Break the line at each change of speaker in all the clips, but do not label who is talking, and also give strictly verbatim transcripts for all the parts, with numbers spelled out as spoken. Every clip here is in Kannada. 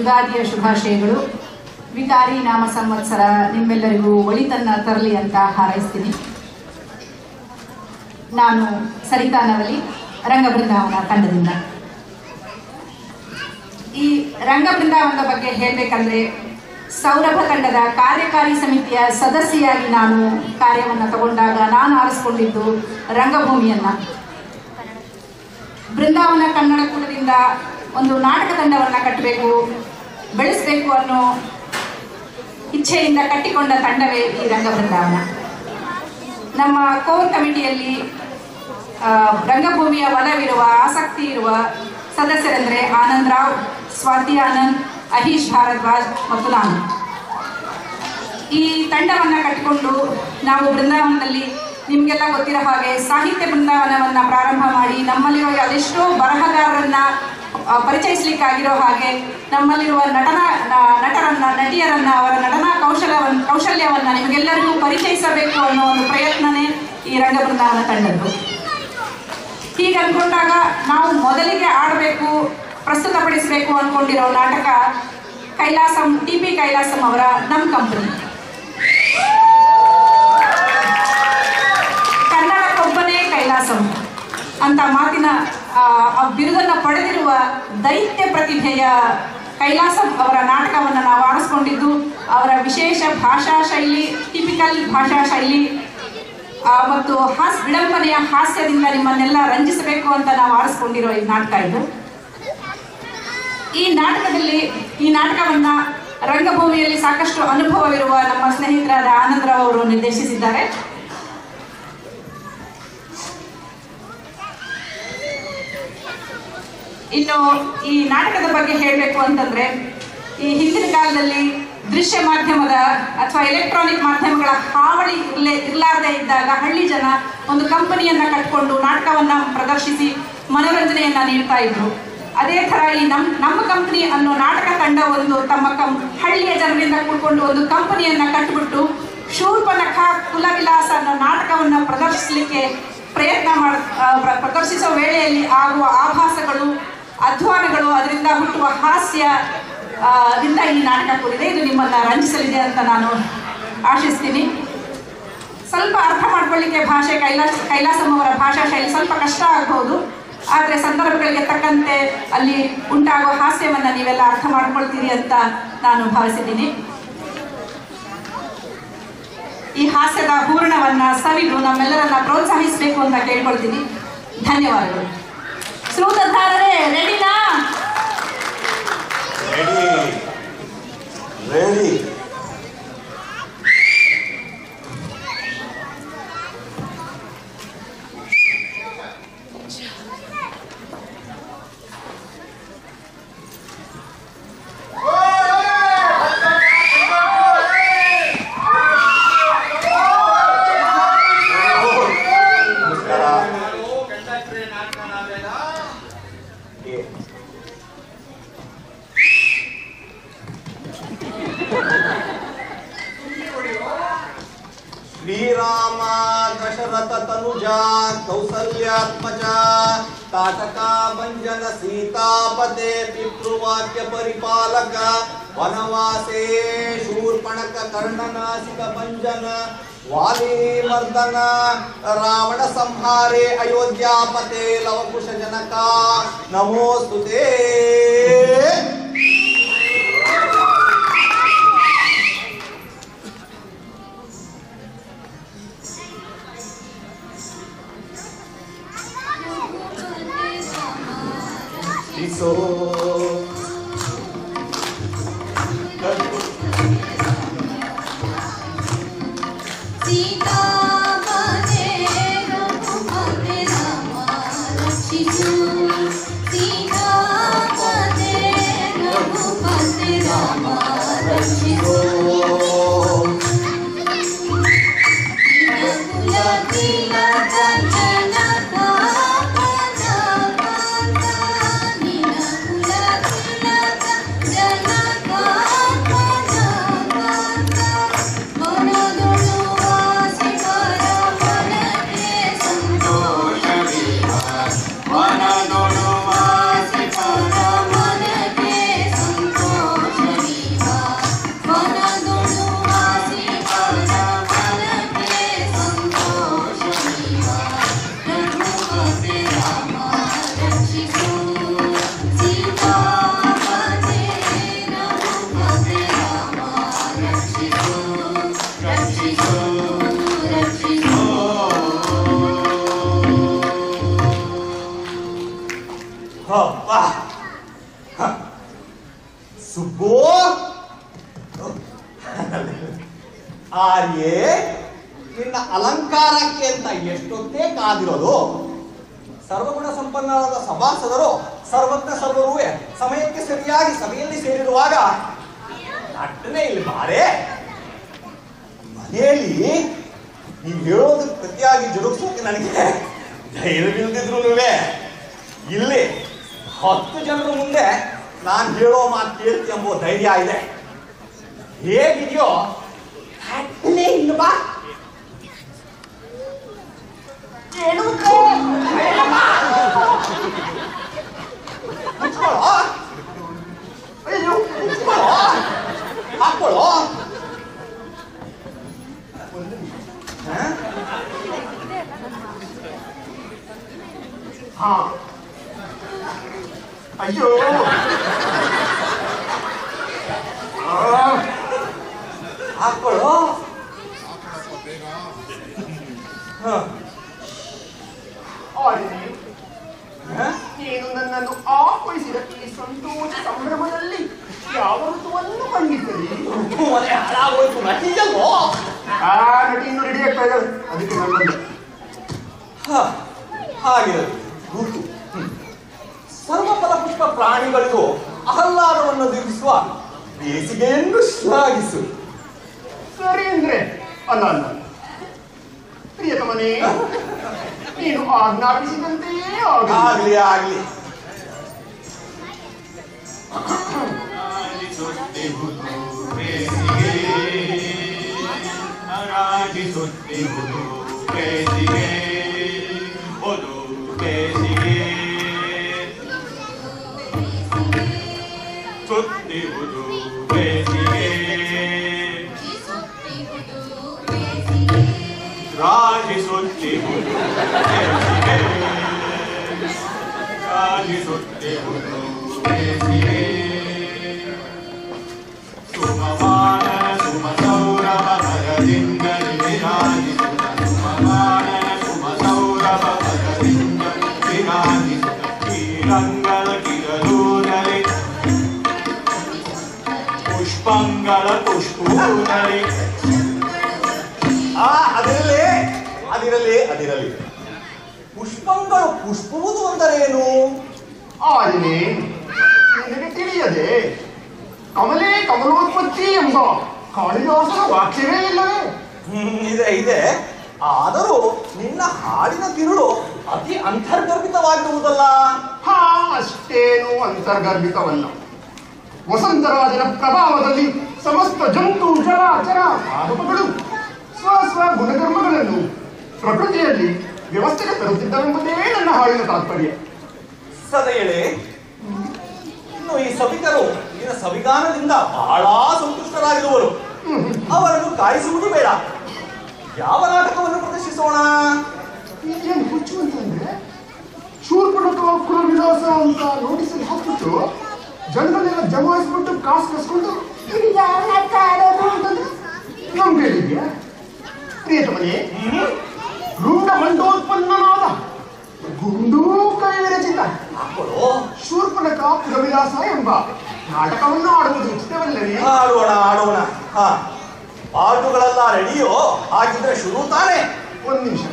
ಯುಗಾದಿಯ ಶುಭಾಶಯಗಳು. ವಿಕಾರಿ ನಾಮ ಸಂವತ್ಸರ ನಿಮ್ಮೆಲ್ಲರಿಗೂ ಒಳಿತನ್ನ ತರಲಿ ಅಂತ ಹಾರೈಸ್ತೀನಿ. ನಾನು ಸರಿತಾ ನವಲಿ, ರಂಗ ಬೃಂದಾವನ ತಂಡದಿಂದ. ಈ ರಂಗ ಬೃಂದಾವನದ ಬಗ್ಗೆ ಹೇಳಬೇಕಂದ್ರೆ, ಸೌರಭ ತಂಡದ ಕಾರ್ಯಕಾರಿ ಸಮಿತಿಯ ಸದಸ್ಯೆಯಾಗಿ ನಾನು ಕಾರ್ಯವನ್ನು ತಗೊಂಡಾಗ ನಾನು ಆರಿಸಿಕೊಂಡಿದ್ದು ರಂಗಭೂಮಿಯನ್ನ. ಬೃಂದಾವನ ಕನ್ನಡಕೂಟದಿಂದ ಒಂದು ನಾಟಕ ತಂಡವನ್ನು ಕಟ್ಟಬೇಕು, ಬೆಳೆಸಬೇಕು ಅನ್ನೋ ಇಚ್ಛೆಯಿಂದ ಕಟ್ಟಿಕೊಂಡ ತಂಡವೇ ಈ ರಂಗ ಬೃಂದಾವನ. ನಮ್ಮ ಕೋರ್ ಕಮಿಟಿಯಲ್ಲಿ ರಂಗಭೂಮಿಯ ಒಲವಿರುವ, ಆಸಕ್ತಿ ಇರುವ ಸದಸ್ಯರೆಂದರೆ ಆನಂದ್ ರಾವ್, ಸ್ವಾತಿ ಆನಂದ್, ಅಹೀಶ್ ಭಾರದ್ವಾಜ್ ಮತ್ತು ನಾನು. ಈ ತಂಡವನ್ನು ಕಟ್ಟಿಕೊಂಡು ನಾವು ಬೃಂದಾವನದಲ್ಲಿ ನಿಮಗೆಲ್ಲ ಗೊತ್ತಿರೋ ಹಾಗೆ ಸಾಹಿತ್ಯ ಬೃಂದಾವನವನ್ನು ಪ್ರಾರಂಭ ಮಾಡಿ ನಮ್ಮಲ್ಲಿರೋ ಅದೆಷ್ಟೋ ಬರಹಗಾರರನ್ನ ಪರಿಚಯಿಸಲಿಕ್ಕಾಗಿರೋ ಹಾಗೆ ನಮ್ಮಲ್ಲಿರುವ ನಟನ ನಟರನ್ನ ನಟಿಯರನ್ನ ಅವರ ನಟನಾ ಕೌಶಲ್ಯವನ್ನು ಕೌಶಲ್ಯವನ್ನು ನಿಮಗೆಲ್ಲರಿಗೂ ಪರಿಚಯಿಸಬೇಕು ಅನ್ನೋ ಒಂದು ಪ್ರಯತ್ನನೇ ಈ ರಂಗ ಬೃಂದಾವನ ತಂಡದ್ದು. ಹೀಗೆ ಅಂದ್ಕೊಂಡಾಗ ನಾವು ಮೊದಲಿಗೆ ಆಡಬೇಕು, ಪ್ರಸ್ತುತಪಡಿಸಬೇಕು ಅಂದ್ಕೊಂಡಿರೋ ನಾಟಕ ಕೈಲಾಸಂ, ಟಿ ಪಿ ಕೈಲಾಸಂ ಅವರ ನಮ್ಮ ಕಂಪನಿ. ಕನ್ನಡಕ್ಕೊಬ್ಬನೇ ಕೈಲಾಸಂ ಅಂತ ಮಾತಿನ ಬಿರುದನ್ನು ಪಡೆದಿರುವ ದೈತ್ಯ ಪ್ರತಿಭೆಯ ಕೈಲಾಸಂ ಅವರ ನಾಟಕವನ್ನು ನಾವು ಆರಿಸ್ಕೊಂಡಿದ್ದು ಅವರ ವಿಶೇಷ ಭಾಷಾ ಶೈಲಿ, ಟಿಪಿಕಲ್ ಭಾಷಾ ಶೈಲಿ ಮತ್ತು ಹಾಸ್ ವಿಡಂಬನೆಯ ಹಾಸ್ಯದಿಂದ ನಿಮ್ಮನ್ನೆಲ್ಲ ರಂಜಿಸಬೇಕು ಅಂತ ನಾವು ಆರಿಸ್ಕೊಂಡಿರೋ ಈ ನಾಟಕ ಇದು. ಈ ನಾಟಕದಲ್ಲಿ ಈ ನಾಟಕವನ್ನ ರಂಗಭೂಮಿಯಲ್ಲಿ ಸಾಕಷ್ಟು ಅನುಭವವಿರುವ ನಮ್ಮ ಸ್ನೇಹಿತರಾದ ಆನಂದರಾವ್ ಅವರು ನಿರ್ದೇಶಿಸಿದ್ದಾರೆ. ಇನ್ನು ಈ ನಾಟಕದ ಬಗ್ಗೆ ಹೇಳಬೇಕು ಅಂತಂದ್ರೆ, ಈ ಹಿಂದಿನ ಕಾಲದಲ್ಲಿ ದೃಶ್ಯ ಮಾಧ್ಯಮದ ಅಥವಾ ಎಲೆಕ್ಟ್ರಾನಿಕ್ ಮಾಧ್ಯಮಗಳ ಹಾವಳಿ ಇರ್ಲೇ ಇರ್ಲಾರ್ದೇ ಇದ್ದಾಗ ಹಳ್ಳಿ ಜನ ಒಂದು ಕಂಪನಿಯನ್ನ ಕಟ್ಕೊಂಡು ನಾಟಕವನ್ನ ಪ್ರದರ್ಶಿಸಿ ಮನೋರಂಜನೆಯನ್ನ ನೀಡ್ತಾ ಇದ್ರು. ಅದೇ ಥರ ಈ ನಮ್ಮ ನಮ್ಮ ಕಂಪನಿ ಅನ್ನೋ ನಾಟಕ ತಂಡ ಒಂದು ತಮ್ಮ ಕಂ ಹಳ್ಳಿಯ ಜನರಿಂದ ಕೂತ್ಕೊಂಡು ಒಂದು ಕಂಪನಿಯನ್ನ ಕಟ್ಟಿಬಿಟ್ಟು ಶೂರ್ಪನಖ ಕುಲವಿಲಾಸ ಅನ್ನೋ ನಾಟಕವನ್ನು ಪ್ರದರ್ಶಿಸಲಿಕ್ಕೆ ಪ್ರಯತ್ನ ಮಾಡ ಪ್ರದರ್ಶಿಸೋ ವೇಳೆಯಲ್ಲಿ ಆಗುವ ಆಭಾಸಗಳು, ಅಧ್ವಾನಗಳು, ಅದರಿಂದ ಹುಟ್ಟುವ ಹಾಸ್ಯ ದಿಂದ ಈ ನಾಟಕ ಕೂಡಿದೆ. ಇದು ನಿಮ್ಮನ್ನು ರಂಜಿಸಲಿದೆ ಅಂತ ನಾನು ಆಶಿಸ್ತೀನಿ. ಸ್ವಲ್ಪ ಅರ್ಥ ಮಾಡ್ಕೊಳ್ಳಿಕ್ಕೆ ಭಾಷೆ ಕೈಲಾಸ ಕೈಲಾಸಂ ಅವರ ಭಾಷಾ ಶೈಲಿ ಸ್ವಲ್ಪ ಕಷ್ಟ ಆಗ್ಬೋದು, ಆದರೆ ಸಂದರ್ಭಗಳಿಗೆ ತಕ್ಕಂತೆ ಅಲ್ಲಿ ಉಂಟಾಗುವ ಹಾಸ್ಯವನ್ನು ನೀವೆಲ್ಲ ಅರ್ಥ ಮಾಡ್ಕೊಳ್ತೀರಿ ಅಂತ ನಾನು ಭಾವಿಸಿದ್ದೀನಿ. ಈ ಹಾಸ್ಯದ ಹೂರಣವನ್ನ ಸವಿದು ನಮ್ಮೆಲ್ಲರನ್ನ ಪ್ರೋತ್ಸಾಹಿಸಬೇಕು ಅಂತ ಕೇಳ್ಕೊಳ್ತೀನಿ. ಧನ್ಯವಾದಗಳು. ಶ್ರೋತೃರೇ, ರೆಡಿನಾ?
ರೆಡಿ. ಶ್ರೀರಾಮ ದಶರಥ ತನುಜ ಕೌಸಲ್ಯಾತ್ಮಜ ತಾಟಕ ಭಂಜನ ಸೀತಾಪತೆ ಪಿತೃವಾಕ್ಯ ಪರಿಪಾಲಕ ವನವಾಸೇ ಶೂರ್ಪಣಕ ಕರ್ಣನಾಸಿಕ ಭಂಜನ ವಾಲಿ ಮರ್ದನ ರಾವಣ ಸಂಹಾರೇ ಅಯೋಧ್ಯಾಪತೆ ಲವಕುಶ ಜನಕ ನಮೋಸ್ತುತೇ. So Sita Pate Raghupathi Rama Rakshisu Sita Pate Raghupathi Rama Rakshisu Kula Kila Kanjana
One, I don't know why, Subbu ಆರ್ಯೆ ನಿನ್ನ ಅಲಂಕಾರಕ್ಕೆ ಅಂತ ಎಷ್ಟೊತ್ತೇ ಕಾದಿರೋದು. ಸರ್ವಗುಣ ಸಂಪನ್ನರಾದ ಸಭಾಸದರು ಸರ್ವಜ್ಞ ಸರ್ವರೂ ಸಮಯಕ್ಕೆ ಸರಿಯಾಗಿ ಸಭೆಯಲ್ಲಿ ಸೇರಿರುವಾಗ ಅಟ್ಟನೆ ಇಲ್ಲಿ ಬಾರೆ. ಮನೆಯಲ್ಲಿ ನೀವು ಹೇಳೋದಕ್ಕೆ ಪ್ರತಿಯಾಗಿ ಜರುಗಿಸೋಕೆ ನನಗೆ ಧೈರ್ಯವಿಲ್ಲದಿದ್ರು ಇಲ್ಲಿ ಹತ್ತು ಜನರ ಮುಂದೆ ನಾನು ಹೇಳೋ ಮಾತು ಕೇಳ್ತಿ ಎಂಬೋ ಧೈರ್ಯ ಇದೆ. ಹೇಗಿದೆಯೋ ಅಟ್ಟನೆ ಇಲ್ಲಿ ಬಾ. ಹಾಕೊಳ್ಳೋ. ಹಾ ಅಯ್ಯೋ ಹಾಕೊಳ್ಳೋ.
ನೀನು ನನ್ನನ್ನು ಆಹ್ವಾನಿಸಿದ ಈ ಸಂತೋಷ ಸಂಭ್ರಮದಲ್ಲಿ ಯಾವ ಋತುವನ್ನು ಕಂಡಿದ್ದೀರಿ?
ಹಾಳಾಗೋಯ್ತು ನಟಿಯಲ್ಲೋ.
ಆ ನಟಿ ಇನ್ನು ರೆಡಿ ಆಗ್ತಾ ಇದ್ದಾಳೆ, ಅದಕ್ಕೆ ನಾನು ಬಂದೆ.
ಹಾಗಿರಲಿ ಋತು. ಸರ್ವಫಲ ಪುಷ್ಪ ಪ್ರಾಣಿಗಳಿಗೂ ಆಹ್ಲಾದವನ್ನು ದಿಗಿಸುವ ಬೇಸಿಗೆಯನ್ನು ಶ್ಲಾಘಿಸು.
ಸರಿ ಅಂದ್ರೆ ಅಲ್ಲ ಅಲ್ಲ ಪ್ರಿಯತಮನೇ, ನೀನು ಆಜ್ಞಾಪಿಸಿದಂತೆಯೇ
ಆಗ್ಲಿ ಆಗ್ಲಿ.
ರಾಜಿ ಸುತ್ತಿ ರಾಜಿ ಸುತ್ತಿ ಸುಮಮಾನ ಸುಮ ಸೌರಭ ಭರದಿಂದ ವಿರಾಜಿಸುತ್ತ ಸುಮಮಾನ ಸುಮ ಸೌರಭ ಭರದಿಂದ ವಿರಾಜಿಸುತ್ತ ಶ್ರೀರಂಗದ ಕಿರಲೂರಲಿ ಪುಷ್ಪಂಗಳ ಪುಷ್ಪೂರಲಿ.
ಆ ಅದಿರಲಿ ಅದಿರಲಿ ಅದಿರಲಿ ಪುಷ್ಪಂಗಳು ಪುಷ್ಪುವುದು ಅಂದರೇನು?
ಆದಿನಿ, ನಿನಗೆ ತಿಳಿಯದೆ ಕಮಲೇ ಕಮಲೋತ್ಪತ್ತಿ ಎಂಬ ಕಾಳಿದಾಸನ ವಾಕ್ಯವೇ ಇಲ್ಲವೇ?
ಹ್ಮ್ ಇದೆ ಇದೆ. ಆದರೂ ನಿನ್ನ ಹಾಡಿನ ತಿರುಳು ಅತಿ ಅಂತರ್ಗರ್ಭಿತವಾಗಿರುವುದಲ್ಲ.
ಹಾ, ಅಷ್ಟೇನು ಅಂತರ್ಗರ್ಭಿತವಲ್ಲ. ವಸಂತರಾಜನ ಪ್ರಭಾವದಲ್ಲಿ ಸಮಸ್ತ ಜಂತು ಜಲಚರ ಪಾದಪಗಳು ಸ್ವ ಸ್ವ ಗುಣಧರ್ಮಗಳನ್ನು ಪ್ರಕೃತಿಯಲ್ಲಿ ವ್ಯವಸ್ಥೆಗೆ ತರುತ್ತಿದ್ದವೆಂಬುದೇ ನನ್ನ ಹಾಡಿನ ತಾತ್ಪರ್ಯ.
ಸದೆಯಳೆ, ಇನ್ನು ಈ ಸಭಿಕರು ನಿನ್ನ ಸವಿಗಾನದಿಂದ ಬಹಳ ಸಂತುಷ್ಟರಾಗಿರುವರು. ಅವರನ್ನು ಕಾಯಿಸುವುದು ಬೇಡ. ಯಾವ ನಾಟಕವನ್ನು ಪ್ರದರ್ಶಿಸೋಣ?
ಏನು ಹುಚ್ಚು ಅಂತಂದ್ರೆ ಶೂರ್ಪಣಕ ಕುಲ ವಿಲಾಸ ಅಂತ ನೋಟಿಸಲ್ಲಿ ಹಾಕ್ಬಿಟ್ಟು ಜನರನ್ನೆಲ್ಲ ಜಮಾಯಿಸ್ಬಿಟ್ಟು ಕಾಸು ಕಸ್ಕೊಂಡು ಅಂತಂದ್ರೆ ನಮ್ಗೆ ಹೇಳಿದ್ಯಾ? ಪ್ರಿಯತಮನೇ, ರುಂಡ ಮಂಡೋತ್ಪನ್ನನಾದ ಗುಂಡೂ ಕೈ ವಿರಚಿತ ಶೂರ್ಪಣಕ ಕುಲ ವಿಲಾಸ ಎಂಬ ನಾಟಕವನ್ನು ಆಡುವುದು ಉಚಿತವಲ್ಲವೇ?
ಆಡೋಣ ಆಡೋಣ. ಹಾ, ಪಾಠಗಳೆಲ್ಲ ರೆಡಿಯೋ? ಹಾಗಿದ್ರೆ ಶುರು ತಾನೆ.
ಒಂದು ನಿಮಿಷ.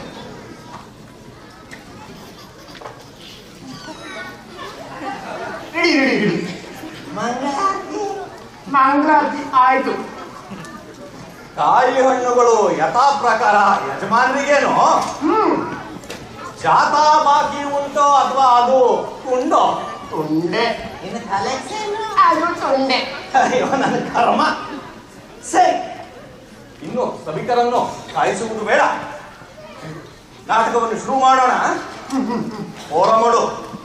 Ready ready ready.
ಮಂಗಳಾರತಿ
ಮಂಗಳಾರತಿ ಆಯ್ತು.
ಕಾಯಿ ಹಣ್ಣುಗಳು ಯಥಾ ಪ್ರಕಾರ ಯಜಮಾನರಿಗೇನು?
ಹ್ಮ್
ಜಾತಾ ಬಾಕಿ ಉಂಟೋ ಅಥವಾ ಅದು ಉಂಡೋ?
ತುಂಡೆ.
ಇನ್ನು ಕಲೆಕ್ಷನ್
ಅದು ತುಂಡೆ.
ಅಯ್ಯೋ ನನ್ನ ಕರ್ಮ. ಸರಿ, ಇನ್ನು ಸಭಿಕರನ್ನು ಕಾಯಿಸುವುದು ಬೇಡ. ನಾಟಕವನ್ನು ಶುರು ಮಾಡೋಣ. ಹೊರಮಡು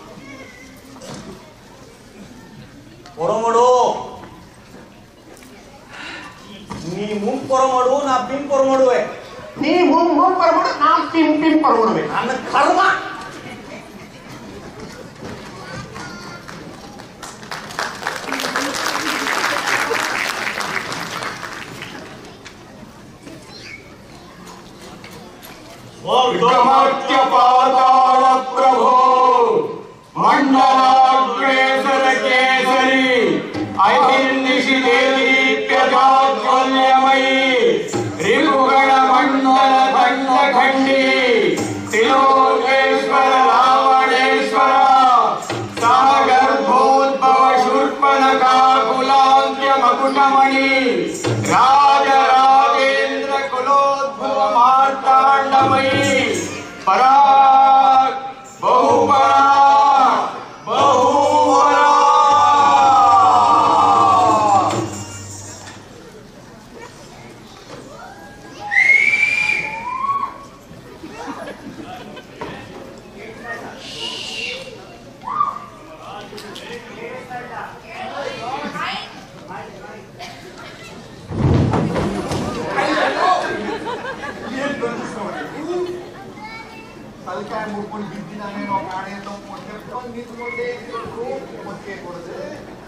ಹೊರಮಡು. ನೀ ಮುಂಗ್ ಹೊರಮಡು, ನಾ ಪಿಂಕ್ ಹೊರಮಡುವೆ.
ನೀವು ಮೂಗ್ ಬರ್ಬಿಡು, ನಾ ಪಿಂ ಪಿಂ ಬರ್ಬಿಡುವೆ.
ನನ್ನ ಕರ್ಮ.
ವಿಕ್ರಮಾರ್ತ್ಯ ಪಾತಾಳ ಪ್ರಭೋ ಮಂಡಲಾಗ್ರೇಸರ ಕೇಸರಿ ಐ निशिदेदीप्यजाज्वल्यमयी रिपुगण मंडल खंड खंडी त्रिलोकेश्वर रावणेश्वर सह गर्भोद्भव शूर्पणखा कुलांत्य मकुटमणि राज राजेन्द्र कुलोद्भव मार्तांडमयी पराग बहुपराग बहुपराग।
ತಲೆಕಾಯಿ ಮುಡ್ಕೊಂಡು ಬಿದ್ದಿ ನಾನೇನೋ ಪ್ರಾಣಿ ಅಂತ ಕೆಪ್ಕೊಂಡು ನಿಂತ್ಕೊಂಡೇ ಮತ್ತೆ ಕೊಡದೆ.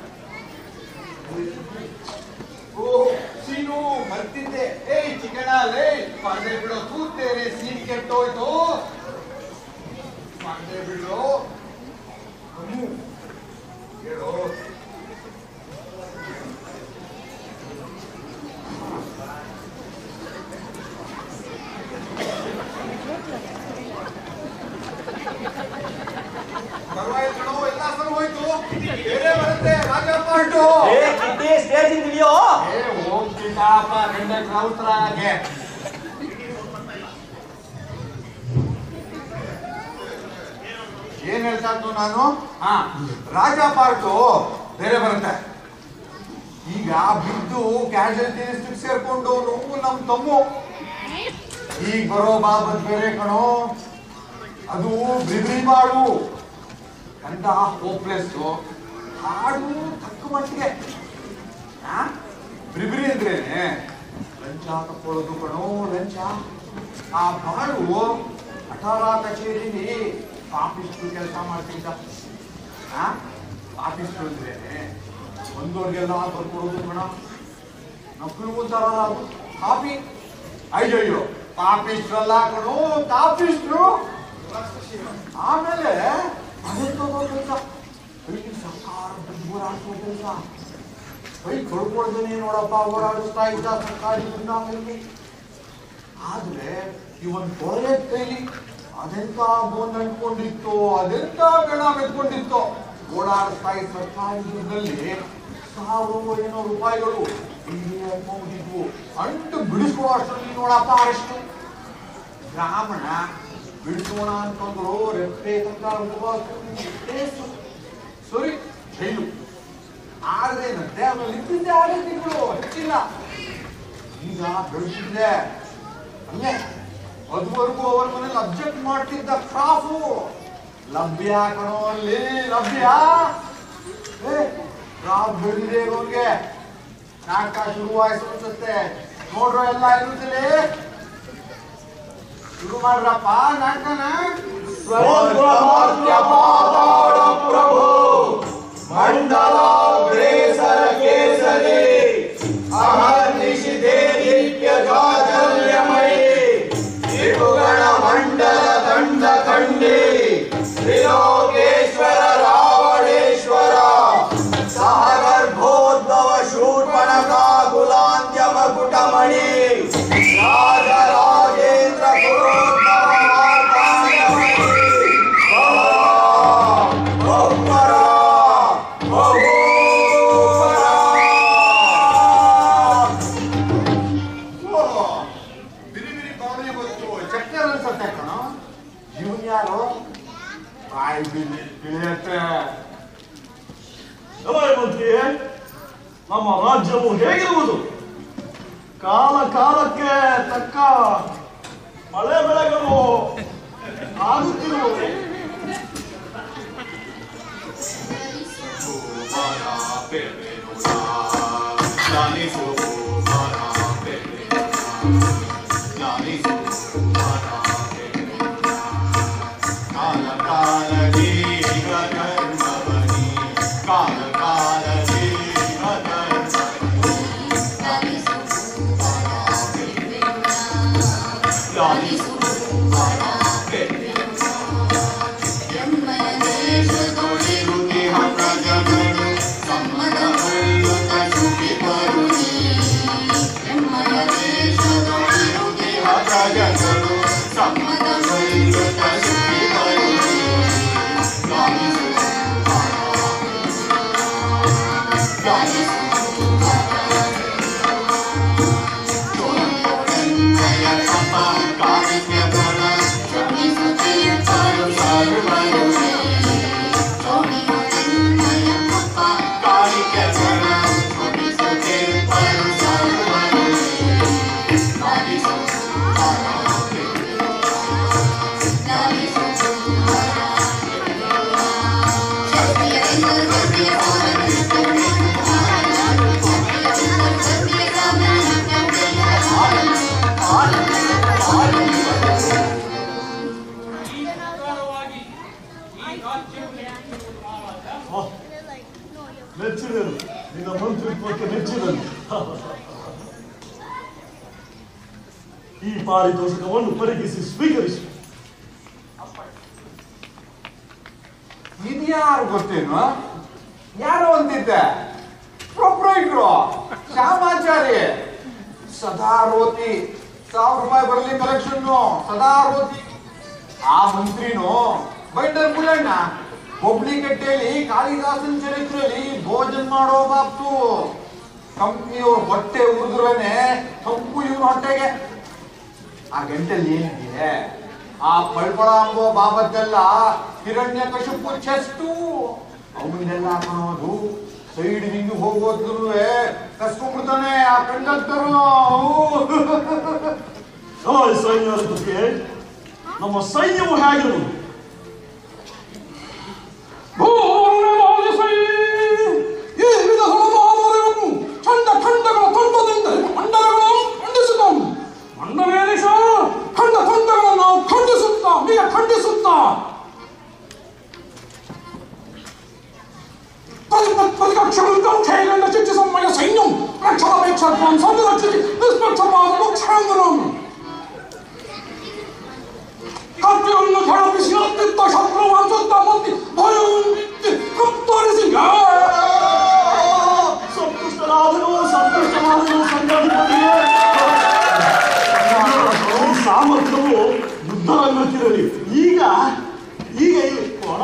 ಓ ಸೀನು ಮರ್ತಿದ್ದೆ. ಏಯ್ ಚಿಕಣ ಲೇ ಪಾಂಡೆ ಬಿಡೋ ಕೂತೇನೆ ಸೀನ್ ಕೆಟ್ಟೋಯ್ತು. ಪಾಂಡೆ ಬಿಡೋ ಹೇಳೋ. ಎಲ್ಲ ಸರ್ ಹೋಯ್ತು. ಬೇರೆ ಬರುತ್ತೆ ರಾಜ ಪಾರ್ಟು.
ಸ್ಟೇಜ್ ಇದೆಯೋ
ಏ ಹೋಗ್ತಿದ್ದಪ್ಪ ಗಂಡ ಕ್ರೌತ್ರಾಗೆ. ಏನ್ ಹೇಳ್ತಾ ಇದ್ದು ನಾನು? ಹಾ ರಾಜ ಪಾರ್ಟು ಬೇರೆ ಬರುತ್ತೆ. ಈಗ ಬಿದ್ದು ಕ್ಯಾಶುಯಾಲಿಟಿ ಲಿಸ್ಟ್ ಸೇರ್ಕೊಂಡು ನಮ್ ತಮ್ಮು. ಈಗ ಬರೋ ಬಾಬತ್ ಬೇರೆ ಕಣೋ. ಅದು ಬಿಬ್ರಿ ಬಾಳು ಅಂತ ಹೋಪ್ಲೆಸ್ ಹಾಡು ತಕ್ಕ ಮಟ್ಟಿಗೆ. ಬಿಬ್ರಿ ಅಂದ್ರೇನೆ ಲಂಚ ತಕ್ಕೊಳ್ಳೋದು ಕಣೋ ಲಂಚ. ಆ ಬಾಳು ಅಠಾರ ಕಚೇರಿಲಿ ಪಾಪಿಸ್ಟು ಕೆಲಸ ಮಾಡ್ತಿದ್ದ. ಪಾಪಿಸ್ಟು ಅಂದ್ರೇನೆ ಒಂದೋರ್ಗೆಲ್ಲ ಬರ್ಕೊಡೋದು ಕಣ. ನಕಲು ಅಂತಾರಲ್ಲ ಅದು ಕಾಪಿ. ಅಯ್ಯಯ್ಯೋ ಪಾಪಿಸ್ಟ್ರಲ್ಲ ಕಣೋ ಕಾಪಿಸ್ಟ್ರು. ಆಮೇಲೆ ಅದೆಂತದೋ ಕೆಲಸ ಸರ್ಕಾರ ಓಡಾಡಿಸೋ ಕೆಲಸ. ಕೈ ತೊಳ್ಕೊಳ್ದೇನೆ ನೋಡಪ್ಪ ಓಡಾಡಿಸ್ತಾ ಇದ್ದ ಸರ್ಕಾರಿ ಗುಂಡಾಂಗಲ್ಲಿ. ಆದ್ರೆ ಇವನ್ ಕೊಳೆ ಕೈಲಿ ಅದೆಂತ ಬೋನ್ ಅಂಟ್ಕೊಂಡಿತ್ತು, ಅದೆಂತ ಗಣ ಮೆತ್ಕೊಂಡಿತ್ತು. ಓಡಾಡಿಸ್ತಾ ಇದ್ದ ಸರ್ಕಾರಿ ದುಡ್ಡಲ್ಲಿ ಸಾವಿರ ಏನೋ ರೂಪಾಯಿಗಳು ಇಲ್ಲಿ ಹೋಗಿದ್ವು. ಅಂಟು ಬಿಡಿಸುವ ಅಷ್ಟರಲ್ಲಿ ನೋಡಪ್ಪ ಅರೆಸ್ಟು. ಬ್ರಾಹ್ಮಣ ಬಿಡಿಸೋಣ ಅಂತಂದ್ರು ರೆಪ್ಪೆ ತನಕ ಸರಿ ಜೈಲು. ಆದ್ರೇನಂತೆ ಆಮೇಲೆ ಇದ್ದಿದ್ದೆ ಆರೇ ತಿಂಗಳು ಹೆಚ್ಚಿಲ್ಲ. ಈಗ ಬೆಳೆಸಿದ್ದೆ ಅಲ್ಲೇ ಅದುವರೆಗೂ ಅವ್ರ ಮನೇಲಿ ಅಬ್ಜೆಕ್ಟ್ ಮಾಡ್ತಿದ್ದ ಕ್ರಾಫು ಲಭ್ಯ ಕಣೋ. ಅಲ್ಲಿ ಲಭ್ಯ ಏ ಕ್ರಾಫ್ ಬೆಳೆದಿದೆ ಇರೋನ್ಗೆ. ನಾಟಕ ಶುರುವಾಯ್ತು ಅನ್ಸುತ್ತೆ ನೋಡ್ರೋ. ಎಲ್ಲ ಇರುತ್ತಲೇ ಶುರು ಮಾಡ್ರಪ್ಪ ನಾಟಕನ.
ಪ್ರಭು ಮಂಡಲಾಗ್ರೇಸರ ಕೇಸರಿ ಅಹರ್ನಿಶಿ ದೇದೀಪ್ಯ ಜಾಜ್ವಲ್ಯಮಯಿ ರಿಪುಗಣ ಮಂಡಲ ದಂಡ ಖಂಡಿ ತ್ರಿಲೋಕೇಶ್ವರ ರಾವಣೇಶ್ವರ ಸಹ ಗರ್ಭೋದ್ಭವ ಶೂರ್ಪಣಖಾ ಕುಲಾಂತ್ಯ ಮಕುಟಮಣಿ ರಾಜ ರಾಜೇಂದ್ರ ಕುಲೋದ್ಭವ ಮಾರ್ತಾಂಡಮಯಿ ಬಹುಪರ ಬಹುಪರ.
ಬಿರಿ ಬಿರಿ ಕಾಮಿಡಿ ಬಂತು. ಚಕ್ಕರ್ ಅನ್ಸತ್ತೆ ಕಣೋ. ಇವನ್ ಯಾರು? ಬಾಯ್ ಬಿಳಿ ಬಿಳಿಯತ್ತೆ.
ಮಂತ್ರಿ, ನಮ್ಮ ರಾಜ್ಯವು ಹೇಗಿರುವುದು? ಕಾಲ ಕಾಲಕ್ಕೆ ತಕ್ಕ ಮಳೆ ಬೆಳೆಗಳು ಆಗುತ್ತಿರುವುದು.
ಸಮ್ಮದ
ವ್ಯಕ್ತಿತ್ವಕ್ಕೆ ಮೆಚ್ಚಿದನು. ಈ ಪಾರಿತೋಷಕವನ್ನು ಪರಿಗಿಸಿ ಸ್ವೀಕರಿಸಿ.
ಇದ್ಯಾರು ಗೊತ್ತೇನು? ಯಾರೋ ಅಂತಿದ್ದೆ, ಪ್ರೊಪ್ರೈಟ್ರು ಶ್ಯಾಮಾಚಾರಿ. ಸದಾ ರೋತಿ, ಸಾವಿರ ರೂಪಾಯಿ ಬರಲಿ ಕಲೆಕ್ಷನ್, ಸದಾ ರೋತಿ. ಆ ಮಂತ್ರಿನು ಬೈಂಡರ್ ಮುಳ್ಳಣ್ಣ ಒಬ್ಳಿ ಕಟ್ಟೆಯಲ್ಲಿ ಕಾಳಿದಾಸನ ಚರಿತ್ರೆಯಲ್ಲಿ ಭೋಜನ ಮಾಡೋ ಬಾಪ್ತು. ಕಂಪ್ನಿಯವ್ರ ಹೊಟ್ಟೆ ಉರಿದ್ರೇನೆ ತಂಪು ಇವನ ಹೊಟ್ಟೆಗೆ. ಆ ಗಂಟೆಲ್ಲಿ ಏನಿದೆ? ಆ ಪಳ್ಪಳ ಅಂಬೋ ಬಾಬತ್ತೆಲ್ಲ ಹಿರಣ್ಯ ಕಶುಪು ಚೆಸ್ಟು ಅವನ್ನೆಲ್ಲ ಕಾಣೋದು. ಸೈಡ್ ಹಿಂಗ್ ಹೋಗೋದ್ರು ಕಸ್ಕೊಂಡ್ಬಿಡ್ತಾನೆ ಆ ಕಂಡಕ್ಟರು.
ಸೈನ್ಯದ ಬಗ್ಗೆ ನಮ್ಮ ಸೈನ್ಯವು ಹೇಗಿರುವುದು?
ಈ ವಿಧ ಹಲವಾರು ಖಂಡ ಖಂಡಗಳ ತಂಡದಿಂದ ಮಂಡಲಗಳನ್ನು ಖಂಡಿಸಿದವು. ಮಂಡಲೇಶ ಖಂಡ ತಂಡಗಳನ್ನು ನಾವು ಖಂಡಿಸುತ್ತಾ ಈಗ ಖಂಡಿಸುತ್ತಾ ಪರಿಕಕ್ಷಗಳನ್ನು ಕೈಗಂಡ ಚಿಚ್ಚಿ ಸಮಯ ಸೈನ್ಯಂ ರಕ್ಷಣಾಪೇಕ್ಷಾತ್ಮಂ ಸಂರಕ್ಷಿಸಿ ನಿಷ್ಪಕ್ಷಪಾತ ಮುಖ್ಯಾಂಗರನ್ನು ಕತ್ತಿಯನ್ನು ಝಳಪಿಸಿ ಅತ್ತಿತ್ತ ಶತ್ರುವನ್ನು ಸುತ್ತ ಮುತ್ತಿ ಭಯವಿಟ್ಟು ಕತ್ತರಿಸಿ
ಸಂತುಷ್ಟರಾದರು ಸಂತುಷ್ಟರಾದರು ಸಂಘಾಧಿಪತಿಯೇ. ಸಾಮರ್ಥ್ಯವು ಯುದ್ಧವನ್ನುತ್ತಿರಲಿ. ಈಗ ಈಗ ಕೊಡ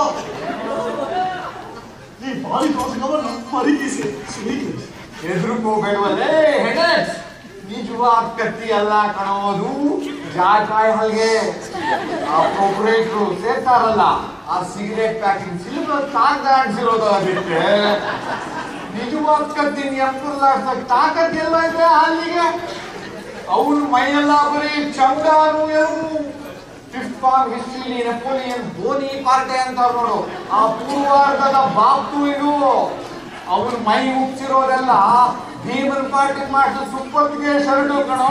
ಈ ಪಾರಿತೋಷಕವನ್ನು ಪರಿಗಿಸಿ ಸ್ವೀಕರಿಸಿ.
ಎದುರುಕೋಬೇಡವಲ್ಲೇ ಹೆಣಸ್. ನಿಜವಾದ ಕತ್ತಿ ಅಲ್ಲ ಕಣೋದು, ಜಾಕಾಯಿ ಹಲ್ಗೆ. ಆ ಪ್ರೊಪರೇಟ್ರು ಸೇರ್ತಾರಲ್ಲ, ಆ ಸಿಗರೇಟ್ ಪ್ಯಾಕಿಂಗ್ ಸಿಲ್ವರ್ ಕಾಗ್ದ ಅಂಟಿಸಿರೋದು ಬಿಟ್ಟೆ ನಿಜವಾದ ಕತ್ತಿ ಎಂಪುರ್ಲಾಡ್ಸಕ್ ತಾಕತ್ ಎಲ್ಲ ಇದೆ ಅಲ್ಲಿಗೆ. ಅವನ ಮೈಯೆಲ್ಲ ಬರೀ ಚಂಡಾನು ಎರು. ಫಿಫ್ತ್ ಫಾರ್ಮ್ ಹಿಸ್ಟ್ರಿಲಿ ನೆಪೋಲಿಯನ್ ಬೋನಿ ಪಾರ್ಟೆ ಅಂತ ನೋಡು, ಆ ಪೂರ್ವಾರ್ಧದ ಬಾಪ್ತು ಇದು. ಅವನ ಮೈ ಮುಚ್ಚಿರೋರೆಲ್ಲ ಭೀಮನ್ ಪಾರ್ಟಿ ಮಾಡಿದ ಸುಪ್ಪತ್ತಿಗೆ ಶರ್ಟು ಕಣೋ.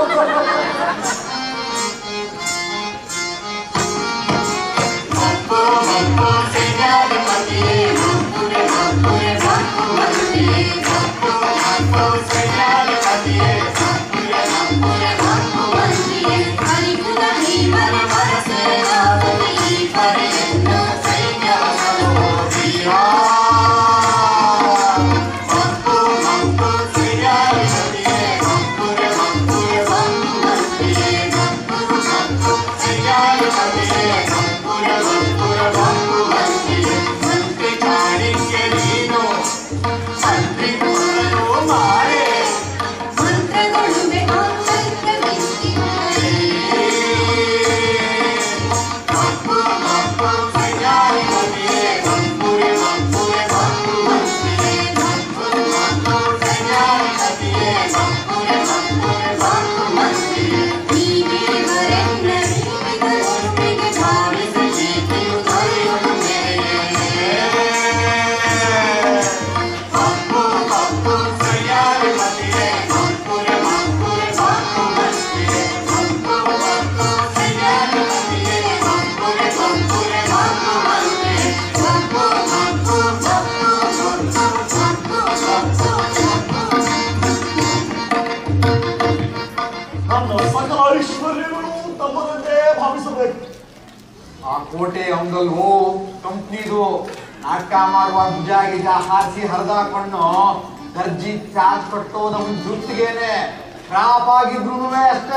ಆ ಕೋಟೆ ಅವನದಲ್ವೋ ಕಂಪ್ನಿದು. ನಾಟಕ ಮಾಡುವ ಭುಜ ಗಿಜ ಹಾರಿಸಿ ಹರಿದಾಕೊಂಡು ದರ್ಜಿ ಚಾರ್ಜ್ ಕಟ್ಟೋದು ಅವನ ಜುಟ್ಟಿಗೇನೆ. ಕ್ರಾಪ್ ಆಗಿದ್ರು ಅಷ್ಟೇ.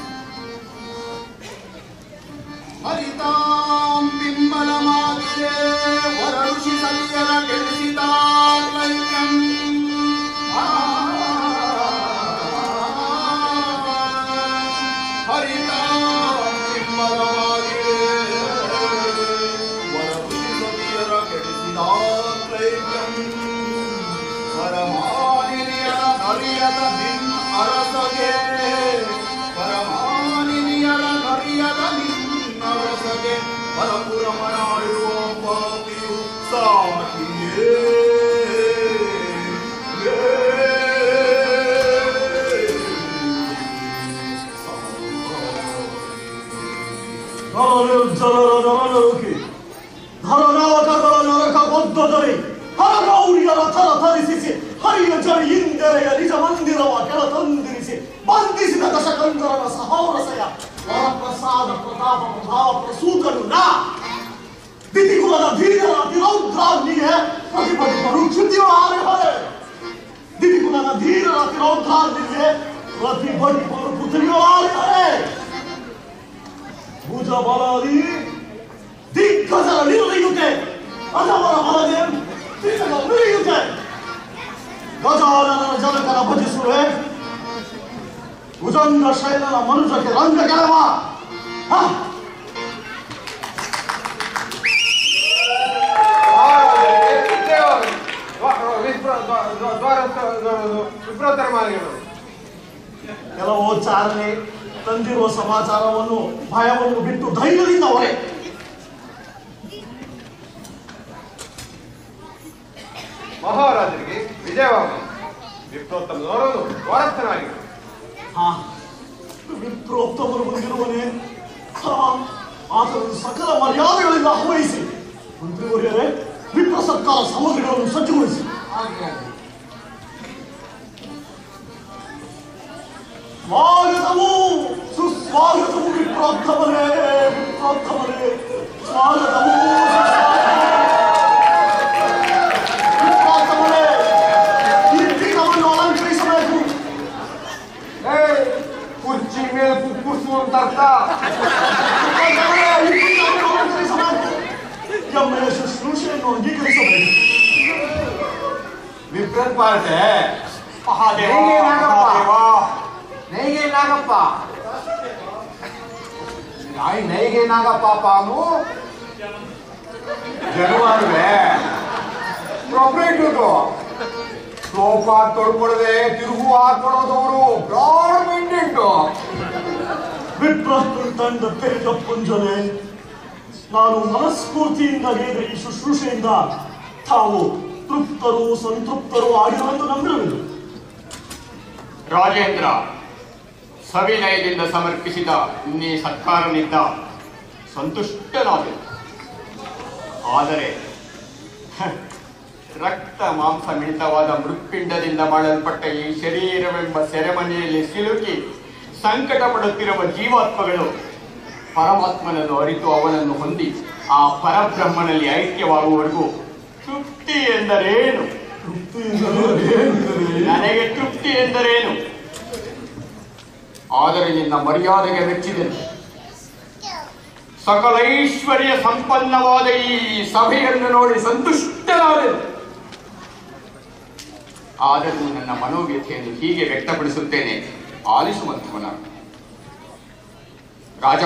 ಹರಿತಾಂ ಬಿಂಬಲ ಮಾಗಿದೆ ವರಋಷಿ ಸತ್ಯರ ಕೆಡಿಸಿದ ಹರಿತಾಂ ಬಿಂಬಲ ಪರಮಾನಿನಿಯರ ನರಿಯದ ನಿನ್ ಅರಸಗೆ ಪರಮಾನಿನಿಯರ ನರಿಯದ ನಿನ್ನ ಅರಸಗೆ ಪರಪುರಮನಾಡಿರುವ ಪಾಪಿಯು ಸಾಕಿಯೇ.
ಜನರನರನರುಕಿ ಧರನಾವಕಗಳ ನರಕ ಒದ್ದೊದರಿ ಹರಗೌರಿಯರ ಥರ ಥರಿಸಿಸಿ ಹರಿಯ ವ್ಯವಹಾರ ದಿದಿಗುಣನ ಧೀರರ ತಿರೋದ್ಧಾರದಿದೆ ಪ್ರತಿ ಬಡ್ಪರು ಪೃಥ್ವಿಗಳಾಗಿದ್ದಾರೆ ಭುಜ ಬಲಾದಿ ದಿಗ್ಗಜರ ನಿರ್ಣಯುತ್ತೆ ಅಜವರ ಬಲದೆ ದಿನಗ ಉಳಿಯುತ್ತೆ ಗಜಾನನ ಜನಕನ ಭಜಿಸುವೆ ಭುಜಂಗ ಶೈಲನ ಮನುಜಕ್ಕೆ ರಂಗ ಗೆಲವ
ವಿಪ್ರೋತ್ತರ ಮಾರ್ಗಗಳು
ಕೆಲವು ಚಾಲನೆ ತಂದಿರುವ ಸಮಾಚಾರವನ್ನು ಭಯವನ್ನು ಬಿಟ್ಟು ಧೈರ್ಯದಿಂದ ಹೊರೆ
ಮಹಾರಾಜರಿಗೆ ವಿಜಯವಾಗಲಿ ವಿಪ್ರೋತ್ತಮನವರನ್ನು ದ್ವಾರಸ್ಥನಾಗಿರು
ಹಾ ವಿಪ್ರೋತ್ತಮರು ಬಂದಿರುವನೇ ಆತನು ಸಕಲ ಮರ್ಯಾದೆಗಳಿಂದ ಆಹ್ವಾನಿಸಿ ಮಂತ್ರಿವರ್ಯರೇ ವಿಪ್ರ ಸರ್ಕಾರ ಸಾಮಗ್ರಿಗಳನ್ನು ಸಜ್ಜುಗೊಳಿಸಿ ಸ್ವಾಗತವು ಸುಸ್ವಾಗತವು ವಿಪ್ರೋತ್ತಮರೇ ವಿಪ್ರೋತ್ತಮರೇ ಸ್ವಾಗತವು ವಿಪ್ರೋತ್ತಮರೇ ಈ ಪೀಠವನ್ನು ಅಲಂಕರಿಸಬೇಕು
ಕುರ್ಚಿ ಮೇಲೆ ಕುಕ್ಕುರ್ಸುವಂತ ಅರ್ಥ
ಅಲಂಕರಿಸಬೇಕು ಎಮ್ಮೆಯ ಶುಶ್ರೂಷೆಯನ್ನು ಅಂಗೀಕರಿಸಬೇಕು
ವಿಪ್ರನ್ ಪಾರ್ಟೆ ನೈಗೆ ನಾಗಪ್ಪ ನಾಯಿ ನೈಗೆ ನಾಗಪ್ಪ ಪಾನು ಜನವಾರುವೆ ಪ್ರೊಪರೇಟರು ಸೋಫಾ ತೊಡ್ಕೊಡದೆ ತಿರುಗು ಹಾಕೊಡೋದವರು ಬ್ರಾಡ್ ಮೈಂಡೆಡ್
ವಿಪ್ರಸ್ತುಲ್ ತಂಡ ತೆರೆದ ಪುಂಜನೆ ನಾನು ಮನಸ್ಫೂರ್ತಿಯಿಂದ ಹೇಳಿದ ಈ ಶುಶ್ರೂಷೆಯಿಂದ ತಾವು ತೃಪ್ತರು ಸಂತೃಪ್ತರು ಆಗಿರುವಂತ ನಂಬಿರುವುದು
ರಾಜೇಂದ್ರ ಸವಿನಯದಿಂದ ಸಮರ್ಪಿಸಿದ ಇನ್ನೇ ಸತ್ಕಾರನಿಂದ ಸಂತುಷ್ಟನಾದೆ. ಆದರೆ ರಕ್ತ ಮಾಂಸ ಮಿಳಿತವಾದ ಮೃತ್ಪಿಂಡದಿಂದ ಮಾಡಲ್ಪಟ್ಟ ಈ ಶರೀರವೆಂಬ ಸೆರೆಮನೆಯಲ್ಲಿ ಸಿಲುಕಿ ಸಂಕಟ ಪಡುತ್ತಿರುವ ಜೀವಾತ್ಮಗಳು ಪರಮಾತ್ಮನನ್ನು ಅರಿತು ಅವನನ್ನು ಹೊಂದಿ ಆ ಪರಬ್ರಹ್ಮನಲ್ಲಿ ಐಕ್ಯವಾಗುವವರೆಗೂ ತೃಪ್ತಿ ಎಂದರೇನು? ನನಗೆ ತೃಪ್ತಿ ಎಂದರೇನು? ಆದರೆ ನಿನ್ನ ಮರ್ಯಾದೆಗೆ ಮೆಚ್ಚಿದೆನು. ಸಕಲ ಐಶ್ವರ್ಯ ಸಂಪನ್ನವಾದ ಈ ಸಭೆಯನ್ನು ನೋಡಿ ಸಂತುಷ್ಟನಾದೆನು. ಆದರೂ ನನ್ನ ಮನೋವ್ಯಥೆಯನ್ನು ಹೀಗೆ ವ್ಯಕ್ತಪಡಿಸುತ್ತೇನೆ, ಆಲಿಸುವಂತೆ ಮನ. ರಾಜ,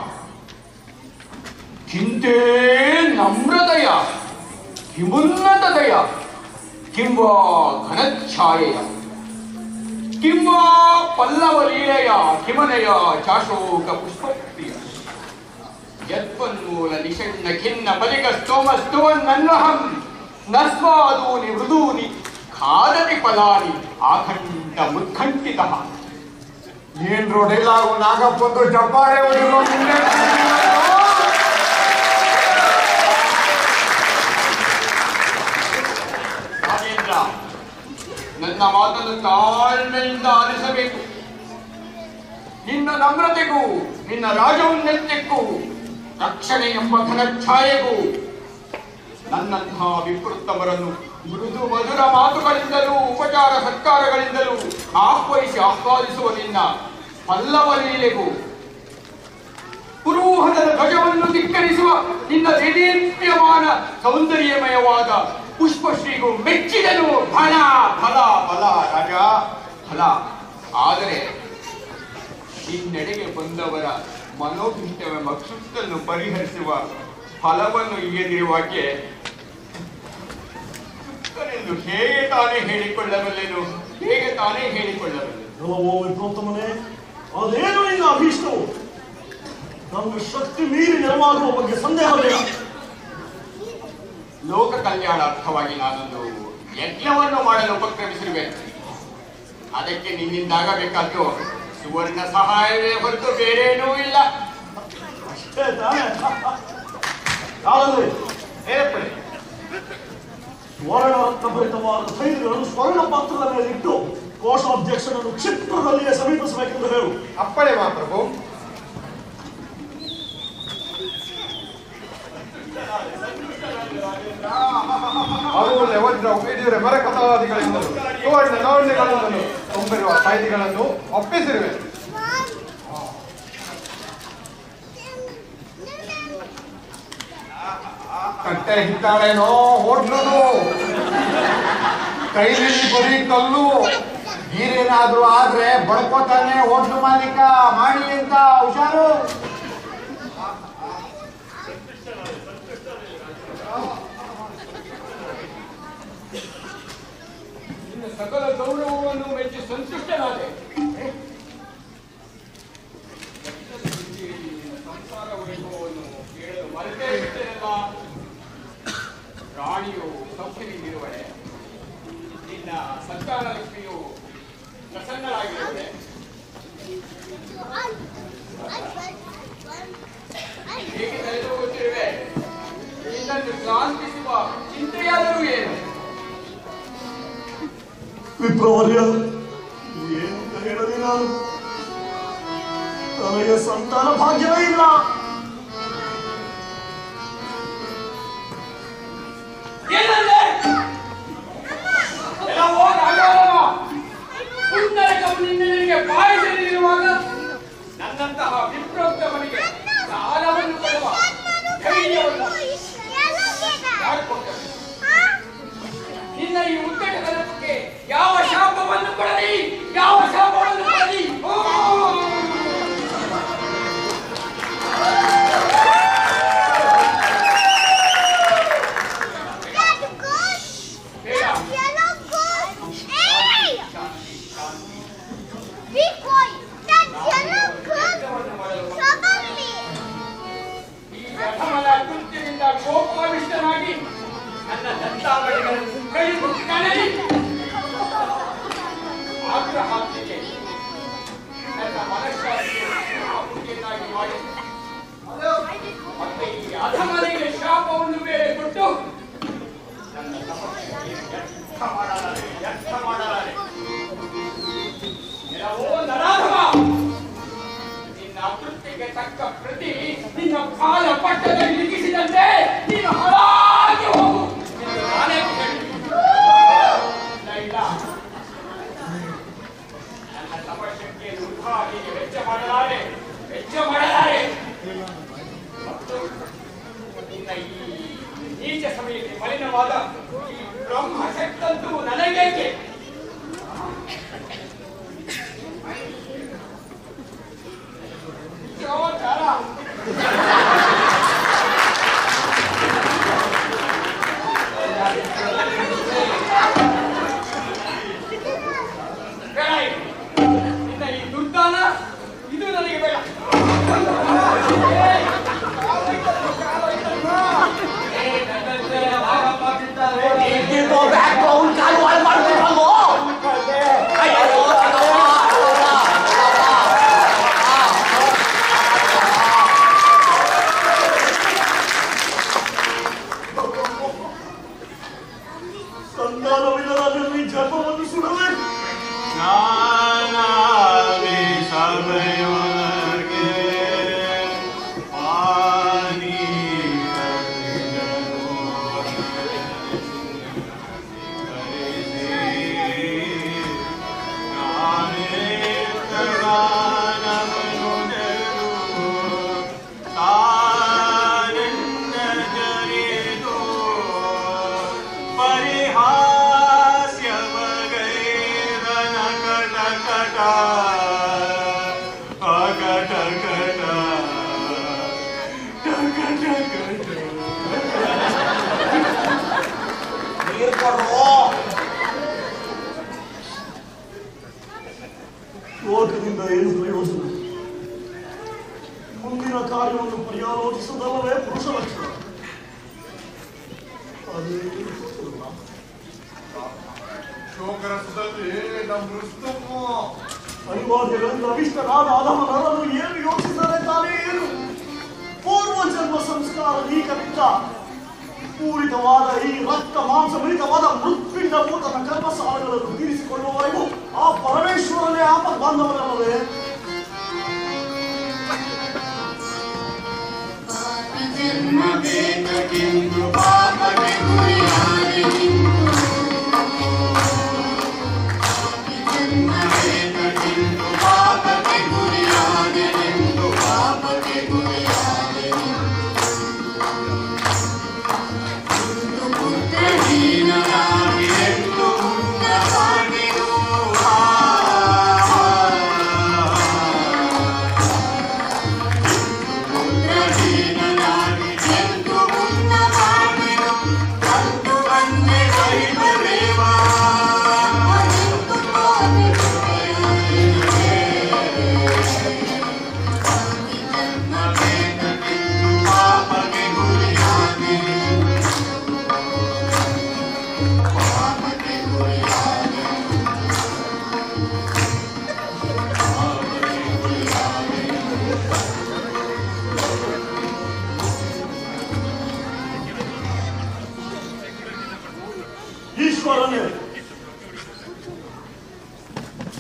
ಕಿಂತೇ ನಮ್ರದಯ ಕಿಮುನ್ನತದಯ ಕಿಂವಾ ಘನಚ್ಛಾಯೆಯ ಕಿಂವಾ ಪಲ್ಲವ ಲೀಲೆಯ ಕಿಮನಯ ಚಾಶೋಕ ಪುಷ್ಪಪ್ರಿಯ ಯತ್ವನ್ಮೂಲ ನಿಷಣ್ಣ ಖಿನ್ನ ಬಲಿಕ ಸ್ತೋಮ ಸ್ತುವನ್ನಹಂ ನಸ್ವಾದೂನಿ ಮೃದೂನಿ ಖಾದತಿ ಫಲಾನಿ ಆಖಂಡ ಮುತ್ಖಂಡಿತ.
ಏನ್ ರೋಡೆಲ್ಲಾಗು ನಾಗಪ್ಪಂದು ಚಪ್ಪಾಳೆ ಹೊಡಿರೋ ಮುಂದೆ
ರಾಜೇಂದ್ರ, ನನ್ನ ಮಾತನ್ನು ತಾಳ್ಮೆಯಿಂದ ಆಲಿಸಬೇಕು. ನಿನ್ನ ನಮ್ರತೆಗೂ ನಿನ್ನ ರಾಜೌನ್ನತ್ಯಕ್ಕೂ ರಕ್ಷಣೆ ಎಂಬ ಘನಛಾಯೆಗೂ ನನ್ನಂತಹ ವಿಕೃತಮರನ್ನು ಮೃದು ಮಧುರ ಮಾತುಗಳಿಂದಲೂ ಉಪಚಾರ ಸತ್ಕಾರಗಳಿಂದಲೂ ಆಹ್ವಾನಿಸಿ ಆಹ್ವಾನಿಸುವ ನಿನ್ನ ಪಲ್ಲವ ಲೀಲೆಗೂ ಪುರೋಹದದ ಧ್ವಜವನ್ನು ಧಿಕ್ಕರಿಸುವ ನಿನ್ನ ದೇದೀಪ್ಯಮಾನ ಸೌಂದರ್ಯಮಯವಾದ ಪುಷ್ಪಶ್ರೀಗೂ ಮೆಚ್ಚಿದನು. ಫಲ ಫಲ ಫಲ ರಾಜ ಫಲ. ಆದರೆ ನಿನ್ನೆಡೆಗೆ ಬಂದವರ ಮನೋಭಿಷ್ಟವೆಂಬ ಕ್ಷುತ್ತನ್ನು ಪರಿಹರಿಸುವ ಫಲವನ್ನು ಇಲ್ಲದಿರುವಾಗೆ ಕ್ಷುತ್ತನೆಂದು ಹೇಗೆ ತಾನೇ ಹೇಳಿಕೊಳ್ಳಬಲ್ಲೆನು? ಹೇಗೆ ತಾನೇ ಹೇಳಿಕೊಳ್ಳಬಲ್ಲೆನು?
ಓ ವಿಪ್ರೋತ್ತಮನೇ, ಅದೇನು ನಿನ್ನ ಅಭೀಷ್ಟವು? ನಮ್ಮ ಶಕ್ತಿ ಮೀರಿ ನೆರವಾಗುವ ಬಗ್ಗೆ ಸಂದೇಹವಿಲ್ಲ.
ಲೋಕ ಕಲ್ಯಾಣಾರ್ಥವಾಗಿ ನಾನೊಂದು ಯಜ್ಞವನ್ನು ಮಾಡಲು ಉಪಕ್ರಮಿಸಿರುವೆ. ಅದಕ್ಕೆ ನಿನ್ನಿಂದಾಗಬೇಕಾದ್ದು ಸುವರ್ಣ ಸಹಾಯವೇ ಹೊರತು ಬೇರೇನೂ ಇಲ್ಲ.
ಅಷ್ಟೇ ತಾನೇ? ಯಾರಲ್ಲಿ
ಏರ್ಪಡೆ
ವರ್ಣರತ್ನ ಭರಿತವಾದ ಸೈನ್ಯಗಳನ್ನು ಸ್ವರ್ಣ ಪಾತ್ರದ ಮೇಲೆ ಇಟ್ಟು ಕೋಶಾಧ್ಯಕ್ಷನನ್ನು ಕ್ಷಿಪ್ರದಲ್ಲಿಯೇ ಸಮೀಪಿಸಬೇಕೆಂದು ಹೇಳು.
ಅಪ್ಪಣೆ ಮಾ ಪ್ರಭು. ಅಮೂಲ್ಯ ವಜ್ರ ಒಪ್ಪಿಸಿರುವೆ ಮರಕಥಾದಿಗಳಿಂದಲೂ ಸುವರ್ಣ ಲವಣ್ಯಗಳಿಂದಲೂ ತುಂಬಿರುವ ಸಾಹಿತಿಗಳನ್ನು ಒಪ್ಪಿಸಿರುವೆ. ಕಟ್ಟೆ ಹಿತ್ತಾಳೇನೋ ಹೋಟ್ಲುದು, ಕೈಲಿ ಬರೀ ಕಲ್ಲು. ನೀರೇನಾದ್ರೂ ಆದ್ರೆ ಬಡ್ಕೋತಾನೆ ಹೋಟ್ಲು ಮಾಲೀಕ, ಮಾಡಿ ಅಂತ ಹುಷಾರು.
ನಿನ್ನ ಸಕಲ ಗೌರವವನ್ನು ಮೆಚ್ಚಿ ಸಂತುಷ್ಟನಾದೆ. ಸಂಸಾರ ವೈಭವವನ್ನು ಕೇಳಲು ಮರೆತೇ ಬಿಟ್ಟೆನಲ್ಲ. ರಾಣಿಯು ಸೌಖ್ಯದಿಂದಿರುವಳೆ, ನಿನ್ನ ಸಂತಾನ ಲಕ್ಷ್ಮಿಯು ಪ್ರಸನ್ನಳಾಗಿರುವಳೆ. ಹೇಗೆ ತಲೆದೋಗುತ್ತಿರುವೆ? ನಿನ್ನನ್ನು ಕ್ರಾಂತಿಸುವ ಚಿಂತೆಯಾದರೂ ಏನು?
ವಿಪ್ರವರ್ಯ, ಏನಂತ ಹೇಳಲಿ ನಾನು? ನನಗೆ ಸಂತಾನ ಭಾಗ್ಯವೇ ಇಲ್ಲ.
ನಿನ್ನೆಗೆ ಬಾಯಿಸಲಿರುವಾಗ ನನ್ನಂತಹ ವಿಪ್ರೋಕ್ತವನಿಗೆ ಸಾಲವನ್ನು ಕೊಡುವ ಧೈರ್ಯವನ್ನು ಯಾರು ಕೊಟ್ಟರು? ನಿನ್ನ ಈ ಉದ್ದಟ ಕನಸಿಗೆ ಯಾವ ಶಾಪವನ್ನು ಕೊಡಲಿ, ಯಾವ ಶಾಪವನ್ನು ಕೊಡಲಿ? ಕೋಪಾವಿಷ್ಟನಾಗಿ ನನ್ನ ದಂತಾವಳಿಗಳನ್ನು ಕೈದು ಕಣಲಿ ಆಗ್ರಹಾತ್ಮಿಕೆ ನನ್ನ ಮನಸ್ಸಾಕ್ಷಿಯನ್ನಾಗಿ ಮಾಡಿ ಮತ್ತೆ ಈ ಅಧಮನಿಗೆ ಶಾಪವನ್ನು ಬೇರೆ ಕೊಟ್ಟು ನನ್ನ ಸಮಸ್ಯೆಗೆ ವ್ಯರ್ಥ ಮಾಡಲಾರೆ ವ್ಯರ್ಥ ಮಾಡಲಾರೆ. ಎಲ್ಲವೋ ನರಾಧಮ, ನಿನ್ನ ಅತೃಪ್ತಿಗೆ ತಕ್ಕ ಪ್ರತಿ ನಿನ್ನ ಕಾಲ ಪಟ್ಟದಲ್ಲಿ ಲಿಖಿಸಿದಂತೆ ನೀನು ಹಾಳಾಗಿ ಹೋಗು. ನಾನೇ ಇಲ್ಲ, ನನ್ನ ಸಮಶಕ್ತಿಯನ್ನು ಉದ್ಭಾವಿಗೆ ವೆಚ್ಚ ಮಾಡಲಾರೆ ವೆಚ್ಚ ಮಾಡಲಾರೆ ಮತ್ತು ನಿನ್ನ ಈ ನೀಚ ಸಮಯಕ್ಕೆ ಮಲಿನವಾದ ಈ ಬ್ರಹ್ಮಶಕ್ತಂತೂ ನನಗೇಕೆ? ನಿನ್ನ ಈ ದುರ್ದಾನ ಇದು ನನಗೆ ಬೇಡ.
ಸಂತಾನವಿಲ್ಲದಾದಲ್ಲಿ ಜನ್ಮವನ್ನು ಸುಡಬೇಕು. ಲೋಕದಿಂದ ಏನು ಪ್ರಯೋಜನ? ಮುಂದಿನ ಕಾರ್ಯವನ್ನು ಪರ್ಯಾಲೋಚಿಸುವುದಲ್ಲವೇ ಪುರುಷ ಲಕ್ಷಣ. ಅದೇ
ಶೋಕರಸದಲ್ಲಿ ನಮ್ಮ
ಅನಿವಾರ್ಯಗಳಿಂದ ಅವಿಷ್ಟನಾದ ಅಧಮನರನ್ನು ಏನು ಯೋಚಿಸದೆ ತಾನೇ ಏನು? ಪೂರ್ವ ಜನ್ಮ ಸಂಸ್ಕಾರ ನೀಕವಿದ್ದ ಪೂರಿತವಾದ ಈ ರಕ್ತ ಮಾಂಸ ಮಿಳಿತವಾದ ಮೃತ್ಪಿಂಡ ಭೂತನ ಕರ್ಮಸಾರಗಳನ್ನು ತೀರಿಸಿಕೊಳ್ಳುವವರೆಗೂ ಆ ಪರಮೇಶ್ವರನೇ ಆಪತ್ ಬಾಂಧವನಲ್ಲವೇ?
ಜನ್ಮ ಬೇಕೆಂದು ಪಾಪಕ್ಕೆ ಗುರಿಯಾದೆ ನಿಂತು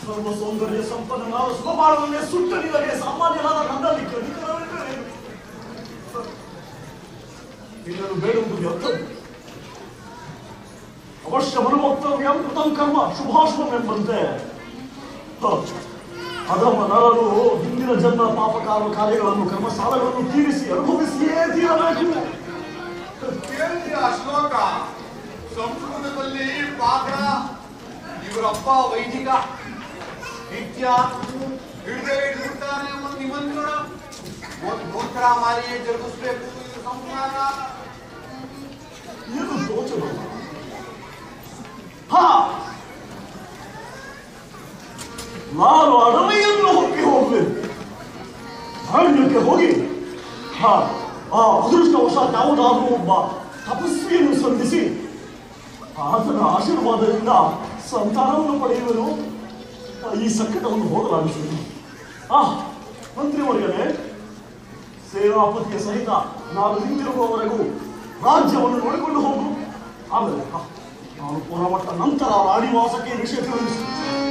ಸರ್ವ ಸೌಂದರ್ಯ ಸಂಪನ್ನನಾದ ಸುಖಪಾಲವನ್ನೇ ಸುಟ್ಟ ನಿಲಗೆ ಸಾಮಾನ್ಯನಾದ ನನ್ನಲ್ಲಿ ಅಧಿಕಾರವೇ ಇದನ್ನು ಬೇಡುವುದು ವ್ಯರ್ಥ. ಅವಶ್ಯ ಮನುಭಕ್ತವ್ಯಂ ಕೃತಂ ಕರ್ಮ ಶುಭಾಶುಭವೆಂಬಂತೆ ಅಧಮ ನರರು ಹಿಂದಿನ ಜನ್ಮ ಪಾಪಕಾಲ ಕಾರ್ಯಗಳನ್ನು ಕರ್ಮ ಸಾಲಗಳನ್ನು ತೀರಿಸಿ ಅನುಭವಿಸಿಯೇ ತೀರಬೇಕು.
ಕೇಳಿದ್ರಿ ಆ ಶ್ಲೋಕ ಸಂಸ್ಕೃತದಲ್ಲಿ ಪಾಠ. ಇವರಪ್ಪ ವೈದಿಕ ನಿತ್ಯ ಹಿಡಿದೇ ಹಿಡಿದಿರ್ತಾನೆ ಒಂದು ನಿಮಂತ್ರಣ ಒಂದು ಗೋತ್ರ ಮಾರಿಯೇ ಜರುಗಿಸ್ಬೇಕು. ಇದು ಸಂಸಾರ
ಏನು ತೋಚಲು ಹಾ ನಾನು ಅಡವೆಯನ್ನು ಹೊಕ್ಕಿ ಹೋಗ್ಬೇಕು. ಅರಣ್ಯಕ್ಕೆ ಹೋಗಿ ಹಾ ಆ ಅದೃಷ್ಟವಶಾತ್ ಯಾವುದಾದ್ರೂ ಒಬ್ಬ ತಪಸ್ವಿಯನ್ನು ಸಂಧಿಸಿ ಆತನ ಆಶೀರ್ವಾದದಿಂದ ಸಂತಾನವನ್ನು ಪಡೆಯುವನು. ಈ ಸಂಕಟವನ್ನು ಹೋಗಲಾಡಿಸುವುದು. ಆ ಮಂತ್ರಿವರ್ಗನೇ, ಸೇನಾಪತಿಯ ಸಹಿತ ನಾನು ಹಿಂದಿರುಗುವವರೆಗೂ ರಾಜ್ಯವನ್ನು ನೋಡಿಕೊಂಡು ಹೋಗು. ಆಮೇಲೆ ನಾನು ಪುನಮಟ್ಟ ನಂತರ ರಾಣಿವಾಸಕ್ಕೆ ವಿಷಯ ತಿಳಿಸಿ.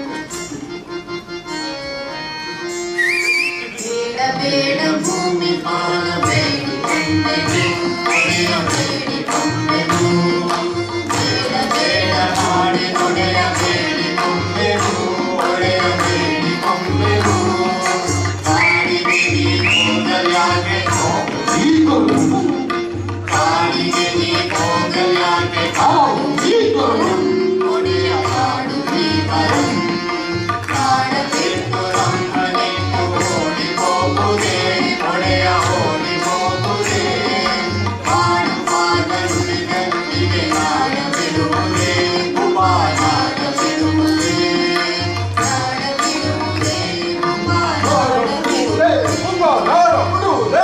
ಬೇಡ ಭೂಮಿ ಪಾಲಬೇಡಿ ಕೊಂಬೆಗೆ ಒಡೆಯಬೇಡಿ ಕೊಂಬೆಗೂ ಬೇಡ ಬೇಡ ಮಾಡಿ ಒಡೆಯಬೇಡಿ ಕೊಂಬೆಗೂ ಒಡೆಯಬೇಡಿ ಕೊಂಬೆಗೂ ಕಾಡಿಗೆ ನೀ ಹೋಗಲ್ಯಾಕೆ ಕಾಡಿಗೆ ನೀ ಹೋಗಲ್ಯಾಕೆ ಒಡೆಯ ಕಾಡು ಬೀಗರು ಕಾಡ ಬಿಟ್ಟು ರಂಭನೆಂದು ಓಡಿ ಹೋಗುವುದೇ ಒಡೆಯ ಓಡಿ ಹೋಗುವುದೇ ಕಾಡು ಪಾದರುಳಿದಂತಿಗೆ ನಾಡ ಬಿಡುವುದೇ ಉಪಾಯಾಡ ಬಿಡುವುದೇ ನಾಡ ಬಿಡುವುದೇ ಉಪಾಯಾಡ ಬಿಡುವುದೇ.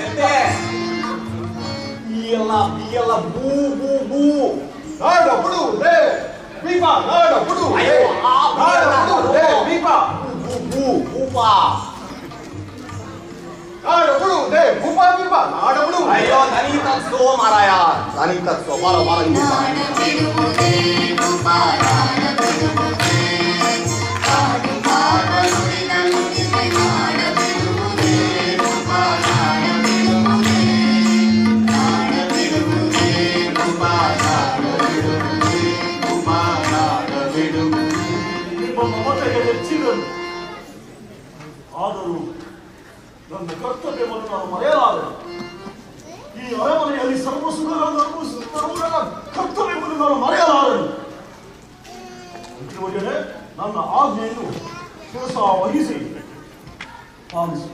ಈ ಎಲ್ಲ ಈ ಎಲ್ಲ ಬೂ ಬೂ ಬೂ
ನಾಡ ಬಿಡುವುದೇ ಬೀಪ ನಾಡ ಬಿಡುವುದೇ ನಾಡ ಬಿಡುವುದೇ ಬೀಪ
ಬೂ ಬೂ ಬೂಪ
ನಾಡ ಬಿಡುವುದೇ ಭೂಪ ಬೀಪ ನಾಡ ಬಿಡುವುದೇ.
ಅಯ್ಯೋ ನನಗೆ ತತ್ಸೋ ಮಾರಾಯ, ನನಗೆ ತತ್ಸೋ ಬಾರ ಬಾರ
ನಾಡ ಬಿಡುವುದೇ ಉಪಾಯಾಡ ಬಿಡುವುದೇ ಕಾಡು ಪಾದರುಳಿದಂತಿಗೆ ನಾಡ ಬಿಡುವುದೇ ಉಪಾಯಾಡ ಬಿಡುವುದೇ ನಾಡ ಬಿಡುವುದೇ ಉಪಾಯಾಡ ಬಿಡುವುದೇ ಉಪಾಯಾಡ ಬಿಡುವುದೇ.
ನಿಮ್ಮ ಮಮತೆಗೆ ಹೆಚ್ಚಿದರು. ಆದರೂ ನನ್ನ ಕರ್ತವ್ಯವನ್ನು ನಾನು ಮರೆಯಲಾರೆ. ಈ ಅರಮನೆಯಲ್ಲಿ ಸರ್ವ ಸುಖಗಳನ್ನು ಅನುಭವಿಸುತ್ತಿರುವ ನನ್ನ ಕರ್ತವ್ಯವನ್ನು ನಾನು ಮರೆಯಲಾರನು. ಮಂತ್ರಿವರ್ಗನೇ, ನನ್ನ ಆಜ್ಞೆಯನ್ನು ಶಿರಸ ವಹಿಸಿ ಪಾಲಿಸಿ.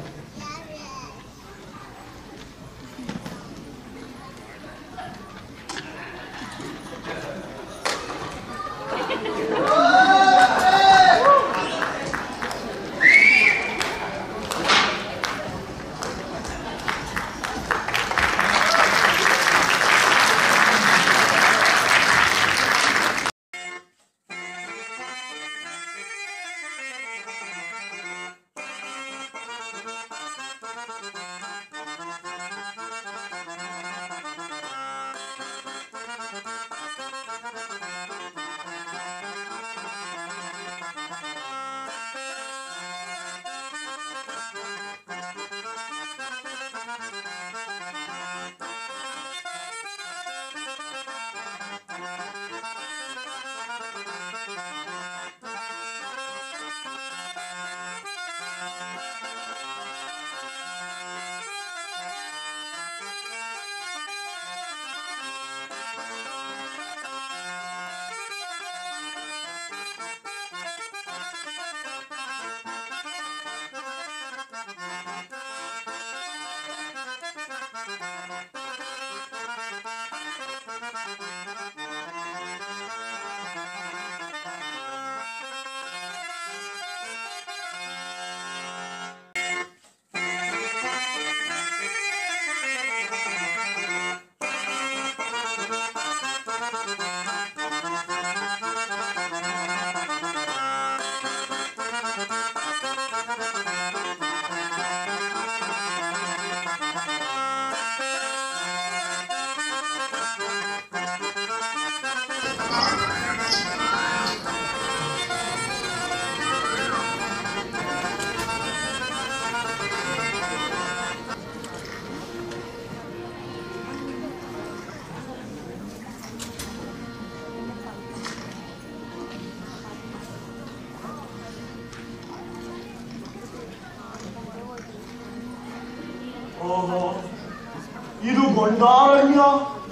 ಓಹೋ, ಇದು ಗೊಂಡಾರಣ್ಯ.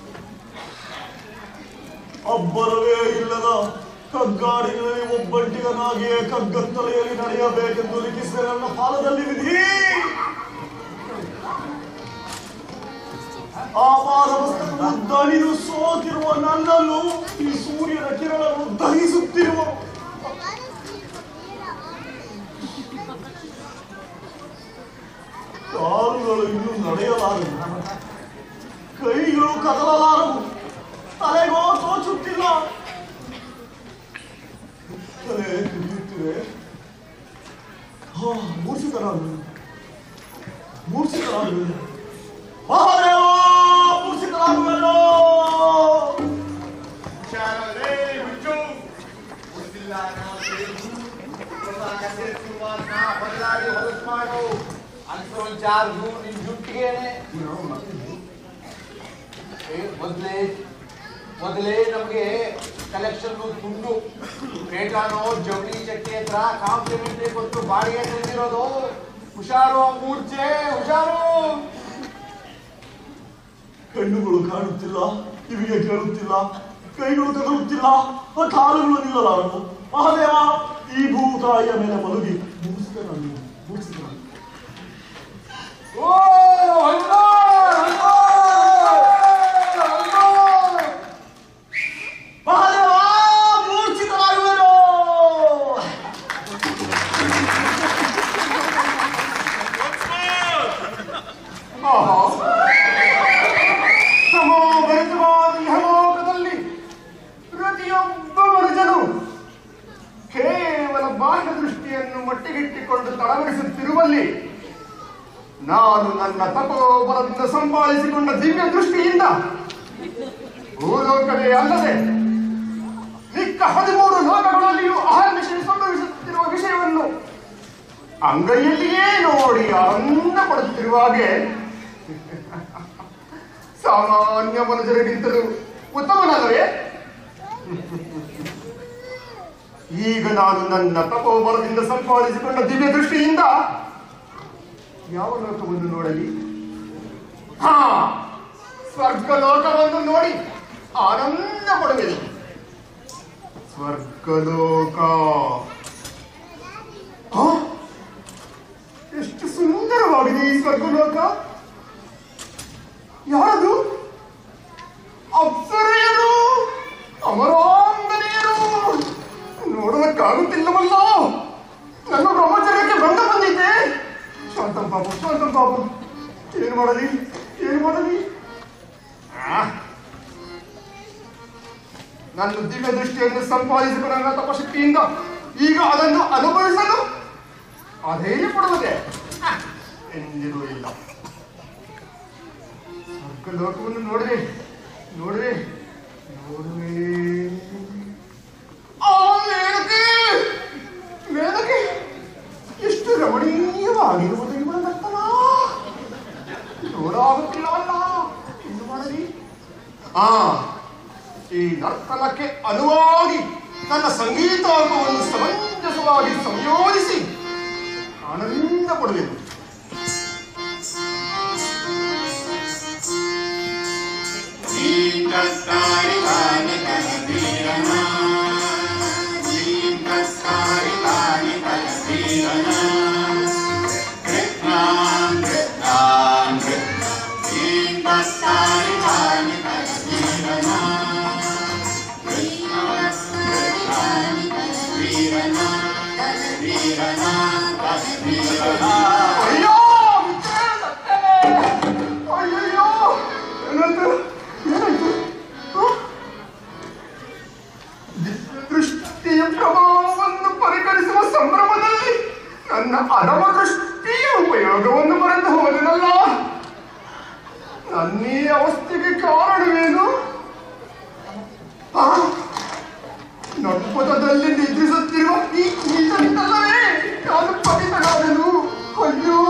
ಅಬ್ಬರವೇ ಇಲ್ಲದ ಕಗ್ಗಾಡಿಗಳಲ್ಲಿ ಒಬ್ಬಂಟಿಗನಾಗಿಯೇ ಕಗ್ಗತ್ತಲೆಯಲ್ಲಿ ನಡೆಯಬೇಕೆಂದು ಲಿಖಿಸಿದ ನನ್ನ ಪಾಲದಲ್ಲಿ ವಿಧಿ. ಆಪಾದ ಪುಸ್ತಕವನ್ನು ದಣಿದು ಸೋತಿರುವ ನನ್ನನ್ನು ಈ ಸೂರ್ಯನ ಕಿರಣವನ್ನು ದಹಿಸುತ್ತಿರುವ ಕಾಲುಗಳು ಇನ್ನೂ ನಡೆಯಲಾರವು, ಕೈಗಳು ಕದಲಲಾರವು, ತಲೆಗೋ ತೋಚುತ್ತಿಲ್ಲ, ತಲೆ ಕುಡಿಯುತ್ತಿವೆ. ಮೂರ್ಛಿತರಾಗು ಮೂರ್ಛಿತರಾಗು ಮಹಾದೇವ, ಮೂರ್ಛಿತರಾಗುವೆನೋ.
ಬದಲಾಗಿ ಹೊಲಸು ಮಾಡು ಅಂತ ಒಂದು ಚಾರ್ಜು ನಿನ್ ಜುಟ್ಟಿಗೆನೆ. ಮೊದಲೇ ಮೊದಲೇ ನಮಗೆ ಕಲೆಕ್ಷನ್ ತುಂಡು ಪೇಟಾನೋ ಜವಳಿ ಚಟ್ಟಿ ಹತ್ರ ಕಾಂಪ್ಲಿಮೆಂಟ್ರಿ ಕೊಟ್ಟು ಬಾಡಿಗೆ ತಂದಿರೋದು. ಹುಷಾರು ಮೂರ್ಛೆ, ಹುಷಾರು.
ಕಣ್ಣುಗಳು ಕಾಣುತ್ತಿಲ್ಲ, ಕಿವಿಗೆ ಕೇಳುತ್ತಿಲ್ಲ, ಕೈಗಳು ಕದಲುತ್ತಿಲ್ಲ, ಕಾಲುಗಳು ನಿಲ್ಲಲಾರವು. ಮಹಾದೇವ, ಈ ಭೂತಾಯಿಯ ಮೇಲೆ ಮಲಗಿ ಮುಗಿಸಿದನು ಮುಗಿಸಿದನು.
ಓ
ಮಹಾದೇವ, ಮೂರ್ಛಿತರಾಗುವೆನೋ.
ಸಮೋಭರಿತವಾದ ಪ್ರತಿಯೊಬ್ಬ ಮನುಜನು ಕೇವಲ ಬಾಹ್ಯ ದೃಷ್ಟಿಯನ್ನು ಮಟ್ಟಿಗಿಟ್ಟಿಕೊಂಡು ತಡವರಿಸುತ್ತಿರುವಲ್ಲಿ ನಾನು ನನ್ನ ತಪೋಬಲದಿಂದ ಸಂಪಾದಿಸಿಕೊಂಡ ದಿವ್ಯ ದೃಷ್ಟಿಯಿಂದ ಭೂಲೋಕವೇ ಅಲ್ಲದೆ ಮಿಕ್ಕ ಹದಿಮೂರು ಲೋಕಗಳಲ್ಲಿಯೂ ಅಹರ್ನಿಶೆ ಸಂಭವಿಸುತ್ತಿರುವ ವಿಷಯವನ್ನು ಅಂಗೈಯಲ್ಲಿಯೇ ನೋಡಿ ಆನಂದ ಪಡುತ್ತಿರುವಾಗೆ ಸಾಮಾನ್ಯ ಮನುಷ್ಯರಿಗಿಂತಲೂ ಉತ್ತಮನಲ್ಲವೇ? ಈಗ ನಾನು ನನ್ನ ತಪೋಬಲದಿಂದ ಸಂಪಾದಿಸಿಕೊಂಡ ದಿವ್ಯ ದೃಷ್ಟಿಯಿಂದ ಯಾವ ಲೋಕವನ್ನು ನೋಡಲಿ? ಹಾ, ಸ್ವರ್ಗ ಲೋಕವನ್ನು ನೋಡಿ ಆನಂದ ಪಡುವೆನು. ಸ್ವರ್ಗಲೋಕ ಎಷ್ಟು ಸುಂದರವಾಗಿದೆ ಈ ಸ್ವರ್ಗಲೋಕ. ಯಾರದು? ಅಪ್ಸರೆಯರು, ಅಮರಾಂಗನೆಯರು. ನೋಡೋದಕ್ಕಾಗುತ್ತಿಲ್ಲವಲ್ಲ. ನನ್ನ ಬ್ರಹ್ಮಚರ್ಯಕ್ಕೆ ಬಂದ ಬಂದಿದ್ದೆ. ಶಾಂತಂ ಬಾಬು, ಶಾಂತಂ ಬಾಬು, ಏನು ಮಾಡಲಿ ಏನು ಮಾಡಲಿ? ನನ್ನ ದಿವ್ಯ ದೃಷ್ಟಿಯನ್ನು ಸಂಪಾದಿಸಿದ ನನ್ನ ತಪಶಕ್ತಿಯಿಂದ ಈಗ ಅದನ್ನು ಅನುಭವಿಸಲು ಅದೇ ಪಡುವುದೇ ಎಂದಿಗೂ ಇಲ್ಲ. ಸ್ವರ್ಗ ಲೋಕವನ್ನು ನೋಡಿದೆ ನೋಡಿದೆ ನೋಡುವೆ. ಆ ಮೇಲಕ್ಕೆ ಮೇಲಕ್ಕೆ ಎಷ್ಟು ರಮಣೀಯವಾಗಿರುವುದು ಇವಳ ನರ್ತನ. ನೋಡಾಗುತ್ತಿಲ್ಲವಲ್ಲ, ಏನು ಮಾಡಲಿ? ಆ ಈ ನರ್ತನಕ್ಕೆ ಅನುವಾಗಿ ನನ್ನ ಸಂಗೀತಾರ್ಗವನ್ನು ಸಮಂಜಸವಾಗಿ ಸಂಯೋಜಿಸಿ ಆನಂದ ಪಡುವೆನು. ಅಯ್ಯೋ ಅಯ್ಯಯ್ಯೋ, ಏನಾಯ್ತು ಏನಾಯ್ತು? ದೃಷ್ಟಿಯ ಪ್ರಭಾವವನ್ನು ಪರಿಗಣಿಸುವ ಸಂಭ್ರಮದಲ್ಲಿ ನನ್ನ ಅನವ ದೃಷ್ಟಿಯ ಉಪಯೋಗವನ್ನು ಮರೆತು ಹೋದನಲ್ಲ. ನನ್ನೀ ಅವಸ್ಥೆಗೆ ಕಾರಣವೇನು? ನಡ್ಪಥದಲ್ಲಿ ನಿದ್ರಿಸುತ್ತಿರುವ ಈ ನೀಚನಿಂದಲ್ಲವೇ ನಾನು ಪತಿತನಾದನು. ಅಯ್ಯೋ,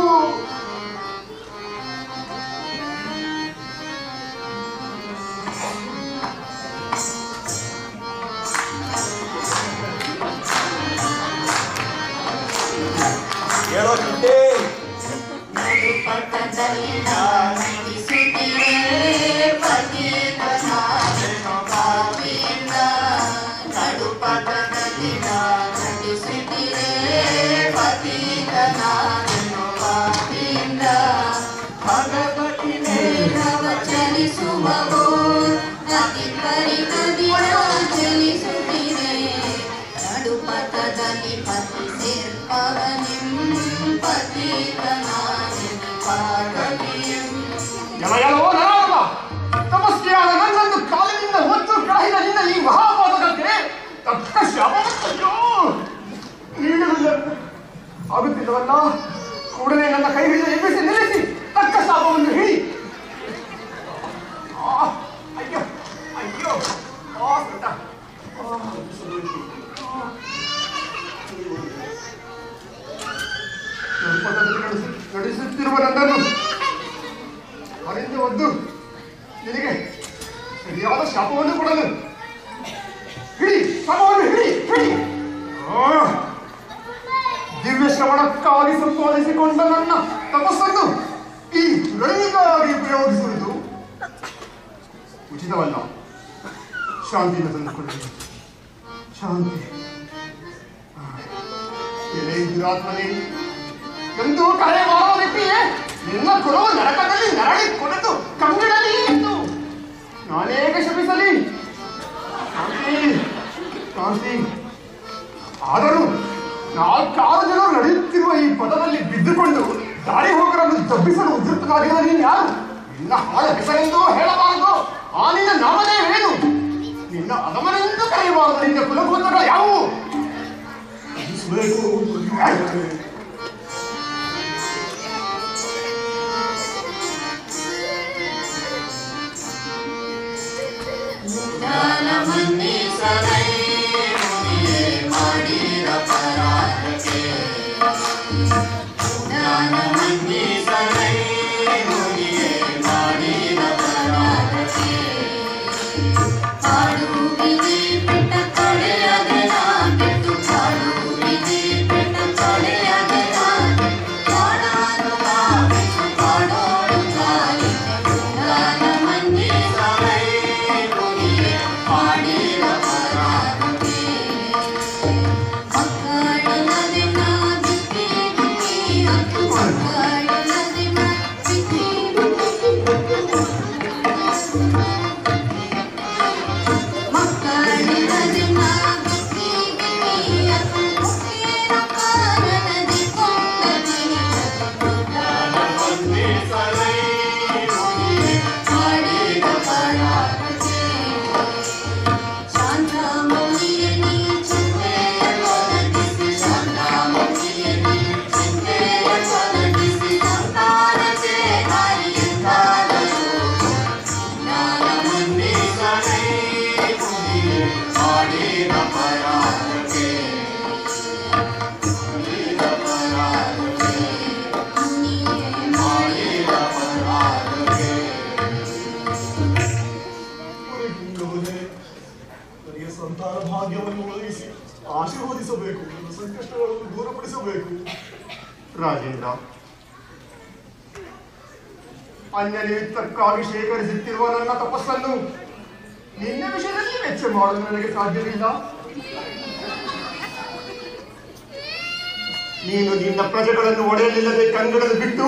ಹೇಳೋ ಚಿಂತೆ
ಪಟ್ಟ ಪಥದಲ್ಲಿ ನಡೆಸುತ್ತಿರೆ ಪತಿತನಾದೆನು ಪಾಪಿಯಿಂದ ನಡುಪಥದಲ್ಲಿ ನಡೆಸುತ್ತಿರೆ ಪತಿತನಾದೆನು ಪಾಪಿಯಿಂದ ಭಗವತಿ ನೇರವ ಚಲಿಸುವವೋ ಅತಿ ಪರಿಗದಿಯ ಚಲಿಸುತ್ತಿರೆ ನಡುಪಥದಲ್ಲಿ ಪತಿ ಸೇರ್ಪವನಿಂ ಪತಿತನಾದೆನು ಪಾಪಿಯಂ.
ಎಲಯಲವೋ ನರಾಧ, ತಪಸ್ವಿಯಾದ ನನ್ನನ್ನು ಕಾಲಿನಿಂದ ಒತ್ತು ಕಾಹಿದ ನಿನ್ನ ಈ ಮಹಾಪಾತಕಕ್ಕೆ ತಕ್ಕ ಶಾಪವನ್ನಯ್ಯೋ ನೀಡಲಿಲ್ಲ ಆಗುತ್ತಿಲ್ಲವಲ್ಲ. ಕೂಡಲೇ ನನ್ನ ಕೈ ಹಿಡಿದು ಎಬ್ಬಿಸಿ ನಿಲ್ಲಿಸಿ ತಕ್ಕ ಶಾಪವನ್ನು ಹಿಡಿ. ಅಯ್ಯೋ ಅಯ್ಯೋ ಆ ಸೊಂಟ ನಡೆಸುತ್ತಿರುವ ನನ್ನನ್ನು ಅವರಿಂದ ಒದ್ದು ನಿನಗೆ ಸರಿಯಾದ ಶಾಪವನ್ನು ಕೊಡಲು ಹಿಡಿ, ಶಾಪವನ್ನು ಹಿಡಿ ಹಿಡಿ. ದಿವ್ಯ ಶ್ರವಣಕ್ಕಾಗಿ ಸಂಪಾದಿಸಿಕೊಂಡ ನನ್ನ ತಪಸ್ಸನ್ನು ಈ ಗಳಿಗಾಗಿ ಉಪಯೋಗಿಸುವುದು ಉಚಿತವಲ್ಲ. ಶಾಂತಿಯನ್ನು ತಂದುಕೊಳ್ಳಿ, ಶಾಂತಿ. ಎಲೆ ದುರಾತ್ಮನೇ, ಎಂದು ಕರೆ ಮಾಡೋ ವ್ಯಕ್ತಿಯೇ ನಿನ್ನ ಕೊಡುವ ನರಕದಲ್ಲಿ ನರಳಿ ಕೊಡೆದು ಕಂಗಿಡಲಿ ಎಂದು ನಾನೇಗ ಶಪಿಸಲಿ. ಶಾಂತಿ ಶಾಂತಿ. ಆದರೂ ನಾಲ್ಕಾರು ಜನ ನಡೆಯುತ್ತಿರುವ ಈ ಪದದಲ್ಲಿ ಬಿದ್ದುಕೊಂಡು ದಾರಿ ಹೋಗರನ್ನು ತಬ್ಬಿಸಲು ಉದ್ಯುಕ್ತನಾಗಿರುವ ನೀನು ಯಾರು? ನಿನ್ನ ಹಾಳ ಹೆಸರೆಂದು ಹೇಳಬಾರದು. ಆ ನಿನ್ನ ನಾಮದೇವೇನು? ನಿನ್ನ ಅದಮನೆಂದು ಕರೆಯಬಾರದು. ನಿನ್ನ ಕುಲಗೋತ್ರಗಳು ಯಾವುವು?
ಮಾಡಿದ ಪರಾಧಕ್ಕೆ ಮಾಡಿದ ಪರಾಧಕ್ಕೆ ಪಾಡುವಿದೆ ಪೆಟ್ಟ ತಡೆಯದೆ ನಾಗಿತ್ತು ಪಾಡುವಿದೆ ಪೆಟ್ಟ ತಡೆಯದೆ ನಾಗಿ ಪಾಡಾನು ಕಾವಿಸು ಪಾಡೋಡು ಕಾಲಿ ಜ್ಞಾನ ಮಂದಿ ಸಲೈ ಮುನಿಯೇ ಮಾಡಿದ ಪರಾಧಕ್ಕೆ ಮಕ್ಕಳಲ್ಲದೆ ನಾ ಬಿಕ್ಕಿ ಬಿಕ್ಕಿ ಹತ್ತು ಮಕ್ಕಳಲ್ಲದೆ ನಾ ಬಿಕ್ಕಿ ಮಕ್ಕಳಲ್ಲದೆ ನಾ ಬಿಕ್ಕಿ ಬಿಕ್ಕಿ ಹತ್ತು ಮುಖೇನ ಕಾರಣದಿ ಕೊಂಡದಿ ಮಂದಿ ಸಲೈ ಮುನಿಯೇ ಮಾಡಿದ ಪರಾಧಕ್ಕೆ ಶಾಂತಮೌಳಿಯ ನೀ ಚಿಂತೆಯ ತೊಲಗಿಸಿ ಶಾಂತಮೌಳಿಯ ನೀ ಚಿಂತೆಯ ತೊಲಗಿಸಿ ಸಂತಾನಕ್ಕೆ ದಾರಿಯಿಂದಾದರೂ ಜ್ಞಾನ ಮಂದಿ ಸಲೈ ಮುನಿಯೇ ಮಾಡಿದ ಪರಾಧಕ್ಕೆ ಮಾಡಿದ ಪರಾಧಕ್ಕೆ ಮಾಡಿದ ಪರಾಧಕ್ಕೆ.
ನನಗೆ ಸಂತಾನ ಭಾಗ್ಯವನ್ನು ಒದಗಿಸಿ ಆಶೀರ್ವದಿಸಬೇಕು, ನನ್ನ ಸಂಕಷ್ಟಗಳನ್ನು ದೂರಪಡಿಸಬೇಕು.
ರಾಜೇಂದ್ರ, ಅನ್ಯ ನಿಮಿತ್ತಕ್ಕಾಗಿ ಶೇಖರಿಸುತ್ತಿರುವ ನನ್ನ ತಪಸ್ಸನ್ನು ನಿನ್ನ ವಿಷಯದಲ್ಲಿ ವೆಚ್ಚ ಮಾಡಲು ನನಗೆ ಸಾಧ್ಯವಿಲ್ಲ. ನೀನು ನಿನ್ನ ಪ್ರಜೆಗಳನ್ನು ಒಡೆಯಲಿಲ್ಲದೆ ಕಂಗಡಲು ಬಿಟ್ಟು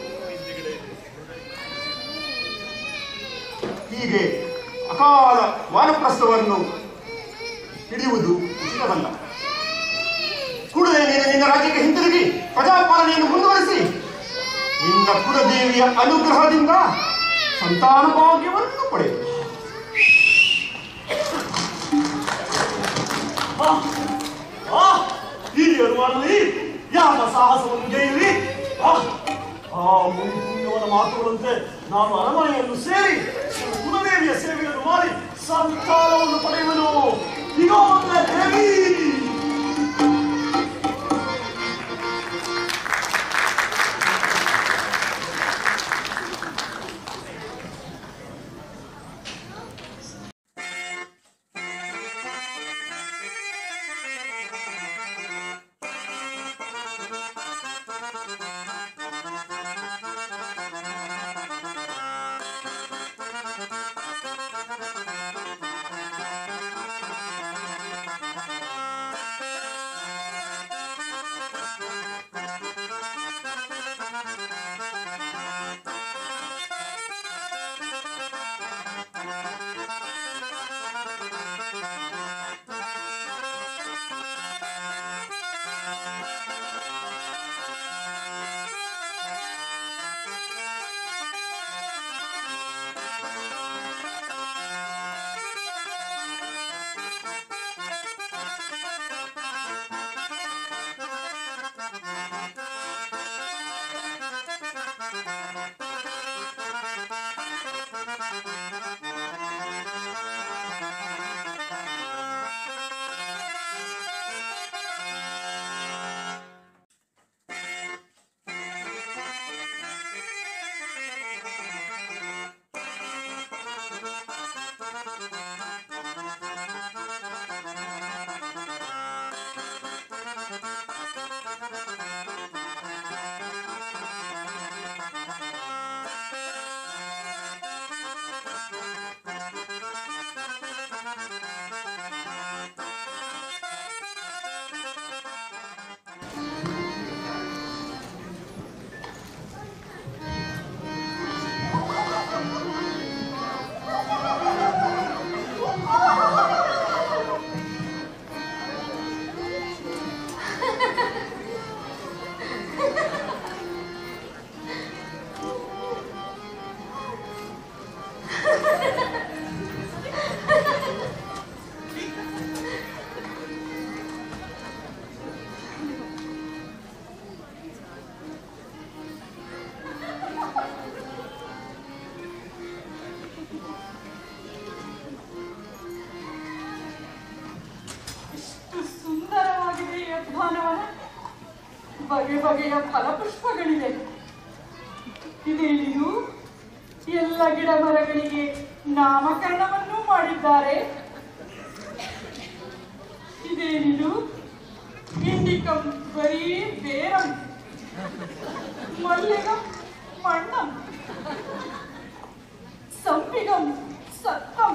ಹೀಗೆ ಅಕಾಲ ವಾನಪ್ರಸ್ಥವನ್ನು ಹಿಡಿಯುವುದು ಉಚಿತವಲ್ಲ. ಕೂಡಲೇ ನೀನು ನಿನ್ನ ರಾಜ್ಯಕ್ಕೆ ಹಿಂತಿರುಗಿ ಪ್ರಜಾಪಾಲನೆಯನ್ನು ಮುಂದುವರಿಸಿ ನಿನ್ನ ಕುಲದೇವಿಯ ಅನುಗ್ರಹದಿಂದ ಸಂತಾನ ಭಾಗ್ಯವನ್ನು ಪಡೆಯುವುದು.
ಹಿರಿಯರು ಮಾಡಲಿ ಯಾವ ಸಾಹಸವನ್ನು ಗೈರಿ. ಆ ಮುನಿಪುಣ್ಯವನ ಮಾತುಗಳಂತೆ ನಾನು ಅರಮನೆಯನ್ನು ಸೇರಿ ಕುಲದೇವಿಯ ಸೇವೆಯನ್ನು ಮಾಡಿ ಸಂತಾನವನ್ನು ಪಡೆಯುವನು. ಈಗ ದೇವಿ
ಉದ್ಯಾನವನ, ಬಗೆ ಬಗೆಯ ಫಲಪುಷ್ಪಗಳಿವೆ. ಇದೇನಿದು? ಎಲ್ಲ ಗಿಡ ಮರಗಳಿಗೆ ನಾಮಕರಣವನ್ನೂ ಮಾಡಿದ್ದಾರೆ. ಇದೇನಿದು? ಇಂಡಿಕಂ ಬರೀ ಬೇರಂ, ಮಲ್ಲಿಗಂ ಮಣ್ಣಂ, ಸಂಪಿಗಂ ಸತ್ತಂ,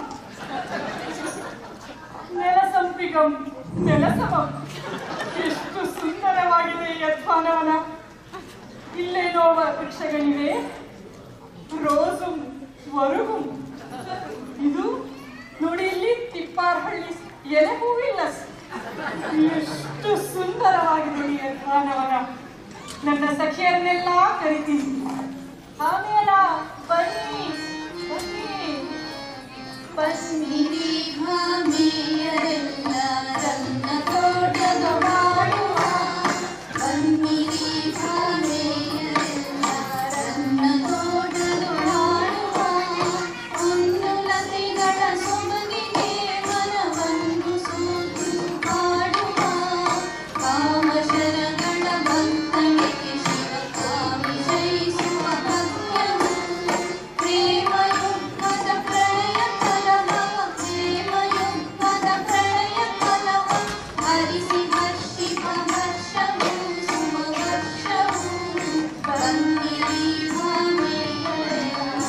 ನೆಲಸಂಪಿಗಂ ನೆಲಸಮಂ. ಎಷ್ಟು ಸುಂದರವಾಗಿದೆ ಈ ಉದ್ಯಾನವನ. ಇಲ್ಲೇನೋ ವೃಕ್ಷಗಳಿವೆ, ರೋಸುಂ ವರುಗುಂ. ಇದು ನೋಡಿ, ಇಲ್ಲಿ ತಿಪ್ಪಾರಹಳ್ಳಿ ಎಲೆ ಹೂವಿಲ್ಲ. ಎಷ್ಟು ಸುಂದರವಾಗಿದೆ ಈ ಉದ್ಯಾನವನ. ನನ್ನ ಸಖಿಯರನ್ನೆಲ್ಲ ಕರಿತೀನಿ. ಆಮೇಲ ಬನ್ನಿ ಬನ್ನಿ
ಬನ್ನಿರಿ ಭಾಮಿಯರೆಲ್ಲ ರನ್ನ ತೋಟದ ಮಾಡುವ. ಬನ್ನಿರಿ ಭಾಮಿಯರೆಲ್ಲ ರನ್ನ ತೋಟದ ಮಾಡುವ. ಉನ್ನಲತೆಗಳ ಸೊಬಗಿಗೆ ಮನವನ್ನು ಸೋತು ಪಾಡುವ. ಕಾಮಶರಗಳ ಭಕ್ತನಿಗೆ ಶಿವಕಾಮಿ ಜಯಿಸುವ ಭಕ್ತನು. ಪ್ರೇಮಯುದ್ಧದ ಪ್ರಳಯ ಕಲಹ, ಪ್ರೇಮಯುದ್ಧದ ಪ್ರಳಯ ಕಲಹ. ಹರಿಸಿ ಹರ್ಷಿಪ ಹರ್ಷವು ಸುಮಹರ್ಷವು. ಬನ್ನಿರಿ ಭಾಮಿಯರೆಲ್ಲ.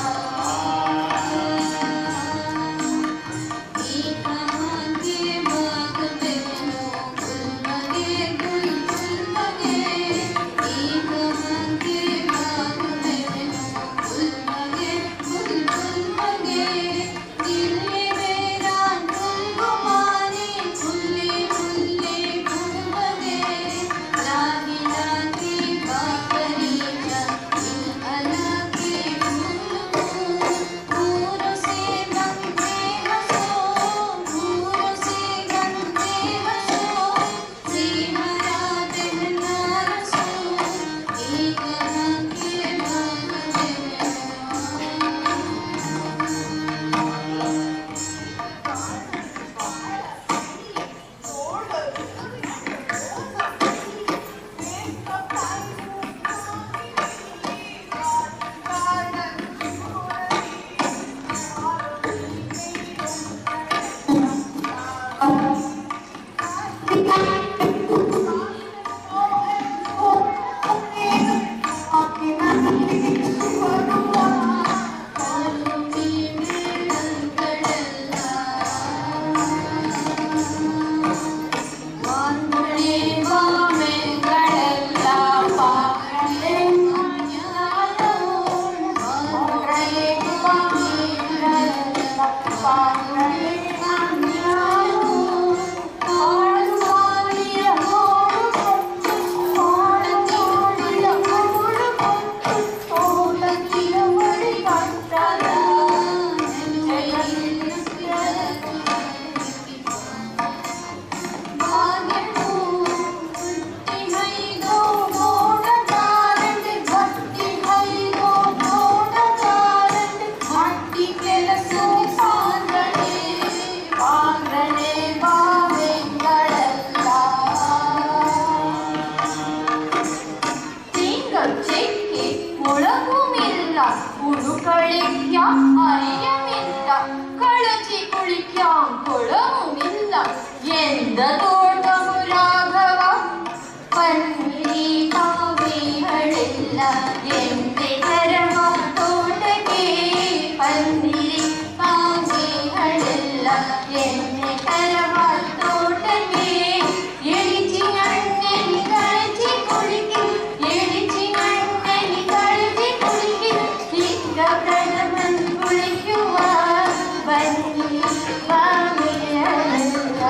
ಏಕಮಾಗೆ ಭಾಗವೆನು ಗುಲ್ಮಗೆ ಗುಲ್ ಗುಲ್ಮಗೆ. ಏಕಮಾಗೆ ಭಾಗವೆನು ಗುಲ್ಮಗೆ ಗುಲ್ ಗುಲ್ಮಗೆ. ಇಲ್ಲಿ ಬೇರಾನ್ ಗುಲ್ಗುಮಾನೆ ಹುಲ್ಲೆ ಹುಲ್ಲೆ ಗುಲ್ಮಗೆ. ಲಾಗಿ ಲಾಗಿ ಬಾಕರೀಜ ಇಲ್ ಅಲಾಗೆ ಗುಲ್ಗು. ಮೂರು ಸೇ ಗಂಗೆ ಹಸೋ, ಮೂರು ಸೇ ಗಂಗೆ ಹಸೋ. ಶ್ರೀಹರ ಬೆಹನಾರಸೋ. ಏಕಮಾಗೆ ಭಾಗವೆನು. ಮಾಂಗಳೆ ಬಾಮೆಗಳೆಲ್ಲ ಪಾಂಗಳೆ ಮಾನ್ಯಾದವು. ಮಾಂಗಳೆ ಬಾಮೆಗಳೆಲ್ಲ ಪಾಂಗಳೆ ಮಾನ್ಯಾದವು. ಕಾಡು ಮಾರಿಯ ಮೋಡು ಕೊಟ್ಟು, ಮಾಡತಿಯ ಮೋಡು ಕೊಟ್ಟು. ತೋಟಕಿಯ ಮಡಿ ಕಟ್ಟದ ಬಾಗೆಟ್ಟು ಹುಟ್ಟಿ ಹೈದೋ ಮೋಡಗಾರಂಡೆ. ಭಕ್ತಿ ಹೈದೋ ಮೋಡಗಾರಂಡೆ. ಮಟ್ಟಿ ಕೆಲಸ ಪಾಂಗಣೆ ಪಾಂಗಣೆ ಬಾವೆಗಳೆಲ್ಲ. ತಿಂಗಳು ಚೆಕ್ಕೆ ಒಳಗುಮಿಲ್ಲ, ಉಡುಕಳಿಕ್ಯ ಅರಿಯಮಿಲ್ಲ. ಕಳಚಿ ಕುಳಿಕ್ಯ ಕೊಳವುಮಿಲ್ಲ, ಎಂದ ತೋಟವು ರಾಘವ. ಬನ್ನಿರಿ ಕಾವೇಹಳೆಲ್ಲ ಎಂದೆ ಕರವ ತೋಟಕ್ಕೆ. ಬನ್ನಿರಿ ಕಾವೇಹಳೆಲ್ಲ ಎಂದೆ ಕರವ ತೋಟಕ್ಕೆ. ಎಳಿಚಿ ಹಣ್ಣೆಲಿ ಕಳಚಿ ಕುಳಿಕೆ, ಎಳಿಚಿ ಹಣ್ಣೆಲಿ ಕಳಚಿ ಕುಳಿಕೆ. ಈಗ ಪ್ರಣವನ್ ಕುಳಿಯುವ. ಬನ್ನಿರಿ ಕಾವೇಹಳೆಲ್ಲ.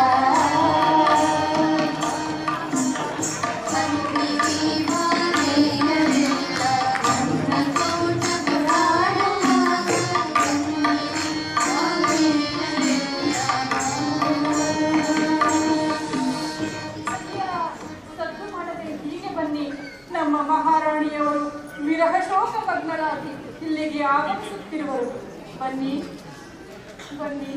ಬನ್ನಿರಿ ಭಾಮಿಯರೆಲ್ಲ ರನ್ನ ತೋಟದ ಮಾಡುವ. ಬನ್ನಿರಿ ಭಾಮಿಯರೆಲ್ಲ.
ಸದ್ದು ಮಾಡದೆ ಹೀಗೆ ಬನ್ನಿ. ನಮ್ಮ ಮಹಾರಾಣಿಯವರು ವಿರಹ ಶೋಕ ಮಗ್ನರಾಗಿ ಇಲ್ಲಿಗೆ ಆಗಮಿಸುತ್ತಿರುವರು. ಬನ್ನಿ ಬನ್ನಿ.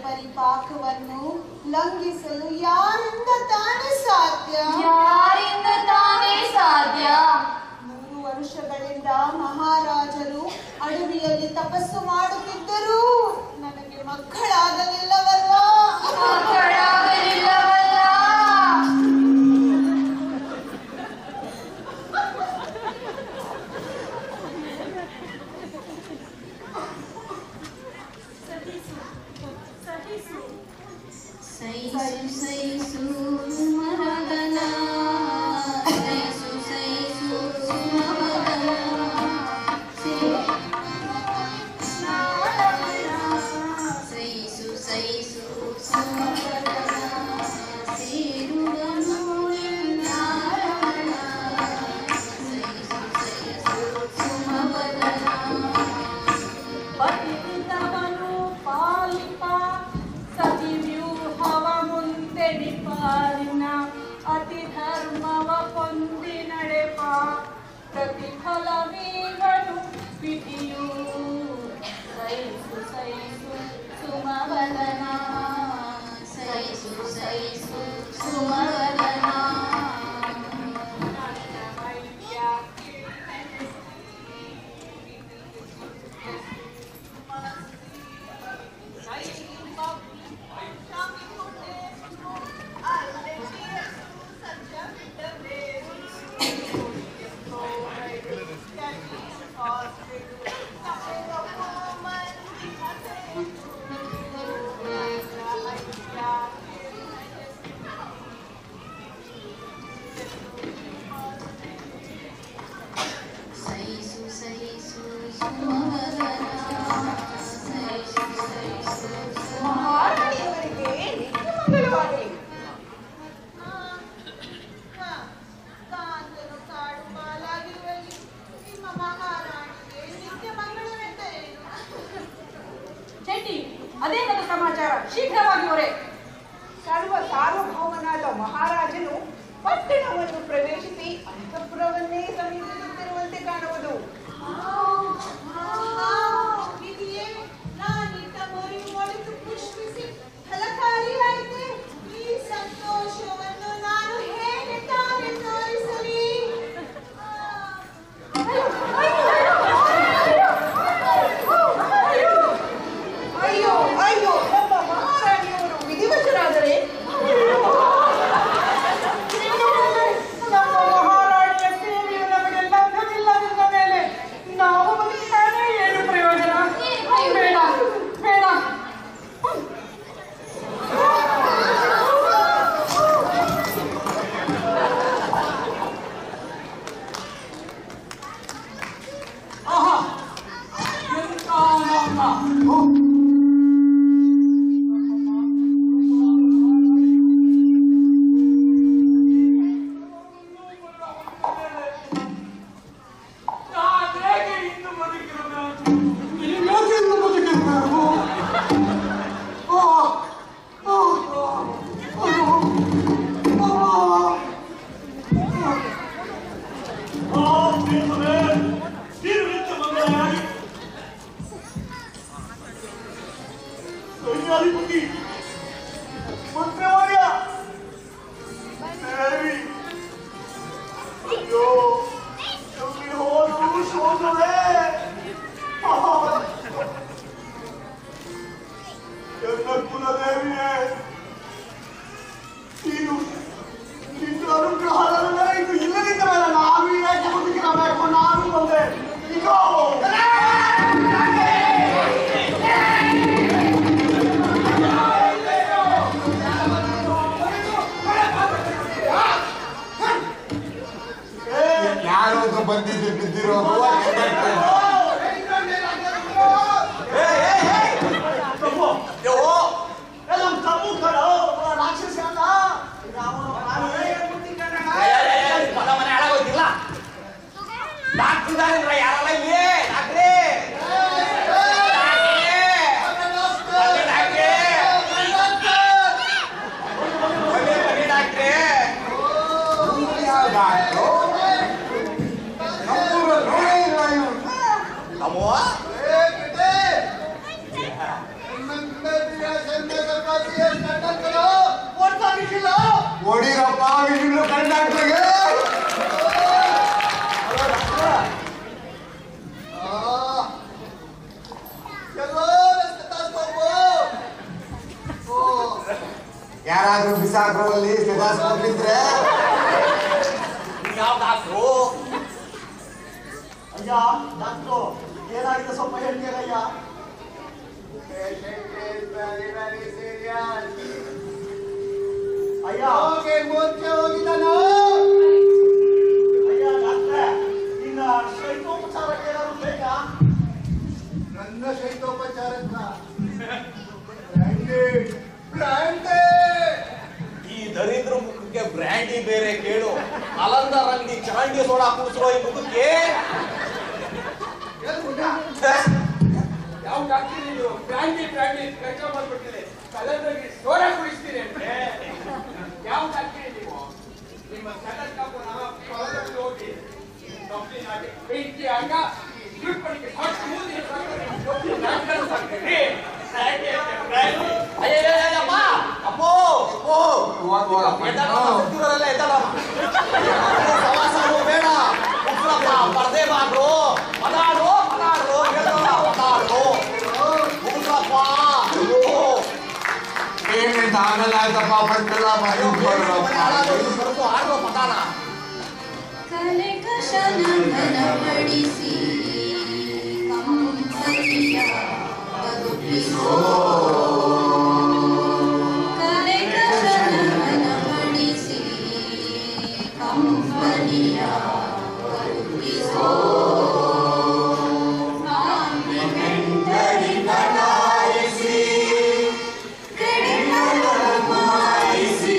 ಪರಿಪಾಕವನ್ನು ಲಂಘಿಸಲು ಯಾರಿಂದ ತಾನೇ ಸಾಧ್ಯ?
ಯಾರಿಂದ ತಾನೇ ಸಾಧ್ಯ?
ಮೂರು ವರ್ಷಗಳಿಂದ ಮಹಾರಾಜರು ಅಡವಿಯಲ್ಲಿ ತಪಸ್ಸು ಮಾಡುತ್ತಿದ್ದರೂ ನನಗೆ ಮಕ್ಕಳಾಗಲಿಲ್ಲವಲ್ಲ.
ಮಕ್ಕಳಾಗಲಿಲ್ಲವಲ್ಲ. ಸೈಸು ಸೈಸು ಸುಮವದನ ಸೈಸು ಸೈಸು ಸುಮವದನ ಸೈಸು ಸೈಸು ಸುಮವದನ ಸೇರುವನು ನಾರಾಯಣ ಸೈಸು ಸೈಸು ಸುಮವದನ
ಪತಿತವನು ಪಾಲಿಪ ಸತಿವ್ಯೂಹವ ಮುಂದೆಡಿಪಾರಿನ ಅತಿ ಧರ್ಮವ ಕೊಂದಿ ನಡೆಪ ಪ್ರತಿಫಲವೀಗನು ವಿಧಿಯು ಸೈಸು ಸೈಸು
ಸುಮವದನ ಸೈಸು ಸೈಸು ಸುಮವದನ ಸೈಸು ಸೈಸು ಸುಮವದನ ಸೈಸು ಸೈಸು
ಮಹಾರಾಣಿಯವರಿಗೆ ನಿತ್ಯ ಮಂಗಳವಾಗಲಿ. ಕಾಂತನು ಕಾಡು ಪಾಲಾಗಿರುವಲ್ಲಿ ನಿಮ್ಮ ಮಹಾರಾಣಿಗೆ ನಿತ್ಯ ಮಂಗಳವೆಂದರೇನು?
ಚೆಟ್ಟಿ, ಅದೇನದು ಸಮಾಚಾರ? ಶೀಘ್ರವಾಗಿ ಹೊರೆ.
ಸರ್ವ ಸಾರ್ವಭೌಮನಾದ ಮಹಾರಾಜನು ಪಟ್ಟಣವನ್ನು ಪ್ರವೇಶಿಸಿ ಅಂತಃಪುರವನ್ನೇ ಸಮೀಪಿಸುತ್ತಿರುವಂತೆ ಕಾಣುವುದು.
ವಿಧಿಯೇ, ನಾನಿಟ್ಟ ಮೊರೆಯು ಒಳಿತು ಪುಷ್ಪಿಸಿ ಫಲಕಾರಿಯಾಯಿತೆ. ಈ ಸಂತೋಷವನ್ನು ನಾನು ಹೇಗೆ ತಾನೇ ತೋರಿಸಲಿ?
ಅಯ್ಯೋ ಅಯ್ಯೋ, ನಮ್ಮ ಮಹಾರಾಣಿಯವರು ವಿಧಿವಶರಾದರೆ
ನಮ್ಮ ಮಹಾರಾಣಿಯ ಸೇವೆಯು ನಮಗೆ ಲಭ್ಯವಿಲ್ಲದಿದ್ದ ಮೇಲೆ ನಾವು ಬದುಕಿದ್ದಾನೆ ಏನು ಪ್ರಯೋಜನ? ಬೇಡ ಬೇಡ. ಆಹಾ, ಎಂತ ಆನಂದ! ನಾನೇಗೆ ಇನ್ನು ಬದುಕಿರಬೇಕು?
ಯಾಕೆ ಇನ್ನು ಬದುಕಿರ್ಬೇಕು? ಆ, ಆ, ಅಯ್ಯೋ, ಆ.
ಆ ದೇವರೇ, ನೀನು ನಿತ್ಯ ಮಂಗಳಯಾಗಿ ಸೈನ್ಯಾಧಿಪತಿ ಮಂತ್ರಿವರ್ಯ ದೇವಿ, ಅಯ್ಯೋ ಎಲ್ಲಿ ಹೋದರು ಶೋಧವೇ? ಎನ್ನ ಕುಲದೇವಿಯೇ, ನೀನು ನಿನ್ನ ಅನುಗ್ರಹದ ಇದು ಇಲ್ಲದಿದ್ದ ಮೇಲೆ ನಾನು ಏಕೆ ಬದುಕಿರಬೇಕು? ನಾನು ಬಂದೆ ಇಗೋ.
ಯಾರೋ ಒಬ್ರು ಬಂದಿದ್ದು ಬಿದ್ದಿರೋದು
ತಪ್ಪು. ಯವ್ವ, ಎಲ್ಲ ತಪ್ಪು ಕಣೋ, ರಾಕ್ಷಸ ಅಲ್ಲ. ನಾವು
ಹೊಡಿರಪ್ಪ ವಿಷ್ಣು ಕರ್ನಾಟಕಗೆ. ಯಾರಾದ್ರೂ ಬಿಸಾಕ್ರಲ್ಲಿ ಸ್ಟೆಥೋಸ್ಕೋಪ್ ಇದ್ರೆ
ಯಾವ ಡಾಕ್ಟ್ರು?
ಅಯ್ಯ ಡಾಕ್ಟ್ರು ಏನಾಗಿದೆ ಸ್ವಲ್ಪ ಹೇಳ್ತೀರಯ್ಯ? ಅಯ್ಯ
ಮೋರ್ಚೆ ಹೋಗಿದ್ದಾನೋ?
ಅಯ್ಯ ಡಾಕ್ಟ್ರೆ ಇನ್ನ ಶೈತ್ಯೋಪಚಾರಕ್ಕೆ ಏನಾದ್ರು ಬೇಕಾ?
ನನ್ನ ಶೈತ್ಯೋಪಚಾರಕ್ಕ ಬ್ರಾಂಡಿ.
ಈ ದರಿದ್ರ ಮುಖಕ್ಕೆ ಬ್ರ್ಯಾಂಡಿ ಬೇರೆ ಕೇಳು. ಅಲಂದ ರಂಗಿ ಚಾಂಡಿ ಸೋಡಾ ಕುಡಿಸೋ ಈ ಮುಖಕ್ಕೆ.
ಯಾವ ಡಾಕ್ಟರ್ ಇದು ಬ್ರಾಂಡಿ ಬ್ರಾಂಡಿ ಕಚ್ಚಾ ಮಾಡ್ಬಿಟ್ಟಿದೆ. ಕಲರ್ದಾಗಿ ಸೋಡಾ ಕುಡಿಸ್ತೀರಿ ಅಂದ್ರೆ ಯಾವ ಡಾಕ್ಟರ್ ನೀವು? ನಿಮ್ಮ ಸ್ಟೆಥೋಸ್ಕೋಪ್ ನಾವು ಕಾಲೇಜಲ್ಲಿ ಹೋಗಿ ಕಂಪ್ಲೇಂಟ್ ಆಗಿ ಬೆಂಕಿ ಆಗ ತಿಳ್ಕೊಳ್ಳಿಕ್ಕೆ ಹೊಟ್ಟು ಮೂದಿ ಡಾಕ್ಟರ್ ಸಾಕ್ತೀರಿ. ಬ್ರಾಂಡಿ ಅಂತ ಬ್ರಾಂಡಿ.
ಅಯ್ಯಯ್ಯಪ್ಪ ಅಪ್ಪೋ ಅಪ್ಪೋ ಎದ್ದಲ್ಲ ಎದ್ದಲ್ಲ ಸವಾಸನು ಬೇಡ. ಮುಗ್ರಪ್ಪ ಪರ್ದೆ ಮಾಡ್ರು ಪದಾಡು ಪದಾಡು ಪದಾಡು ಮುಗ್ರಪ್ಪ.
ಪೇಮೆಂಟ್ ಆಗಲ್ಲ ಆಯ್ತಪ್ಪ ಪಟ್ಟಲ್ಲ
ಸ್ವಲ್ಪ ಆಡುವ ಪದಾನ
ಕಲೆಕಶನಮನ ಪಡಿಸಿ ಕಂಪನಿಯ ಬದುಕಿಸೋ. ಕಲೆಕಶನಮನ ಪಡಿಸಿ ಕಂಪನಿಯ ಬದುಕಿಸೋ. ಕಾಂಪ್ಲಿಮೆಂಟರಿ ಕಟಾಯಿಸಿ ಕ್ರೆಡಿಟ್ ಮಾಯಿಸಿ.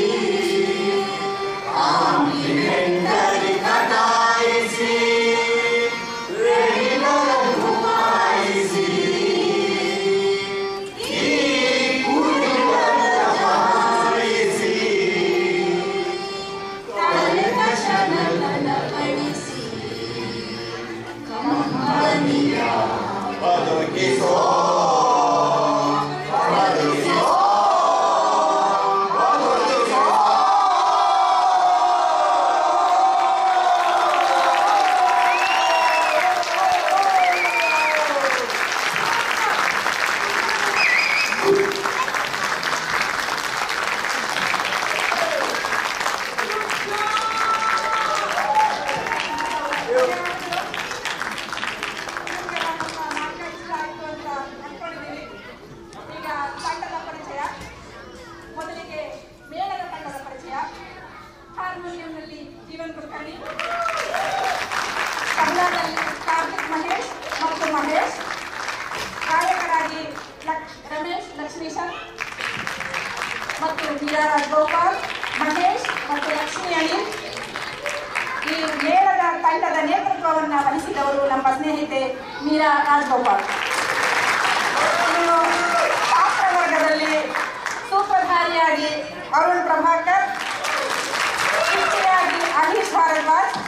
ಕಾಂಪ್ಲಿಮೆಂಟರಿ ಕಟಾಯಿಸಿ ಕ್ರೆಡಿಟ್ ಮಾಯಿಸಿ. ಈ ಕುಡಿತದ ಮಾಯಿಸಿ ಕಲೆಕಶನಮನ ಪಡಿಸಿ ಕಂಪನಿಯ
ಬದುಕಿಸೋ
ಬದುಕಿಸೋ.
ಈಗ ತಂಡದ ಪರಿಚಯ. ಮೊದಲಿಗೆ ಮೇಳದ ತಂಡದ ಪರಿಚಯ. ಹಾರ್ಮೋನಿಯಂನಲ್ಲಿ ಜೀವನ್ ಕುಲಕರ್ಣಿ, ತಬಲಾದಲ್ಲಿ ಕಾರ್ತಿಕ್ ಮಹೇಶ್ ಮತ್ತು ಮಹೇಶ್, ಗಾಯಕರಾಗಿ ಲಕ್ಷ್ ರಮೇಶ್ ಲಕ್ಷ್ಮೀಶನ್ ಮತ್ತು ಮೀರಾ ರಾಜಗೋಪಾಲ್, ಮಹೇಶ್ ಮತ್ತು ಲಕ್ಷ್ಮೀ ಅನಿಲ್. ಈ ಮೇಳದ ತಂಡದ ನೇತೃತ್ವವನ್ನು ವಹಿಸಿದವರು ನಮ್ಮ ಸ್ನೇಹಿತೆ ಮೀರಾ ರಾಜಗೋಪಾಲ್. ಇನ್ನು ಪಾತ್ರ ವರ್ಗದಲ್ಲಿ ಸೂತ್ರಧಾರಿಯಾಗಿ ಅರುಣ್ ಪ್ರಭಾಕರ್, ಶಿಷ್ಟಿಯಾಗಿ ಅನೀಶ್ ಭಾರದ್ವಾಜ್,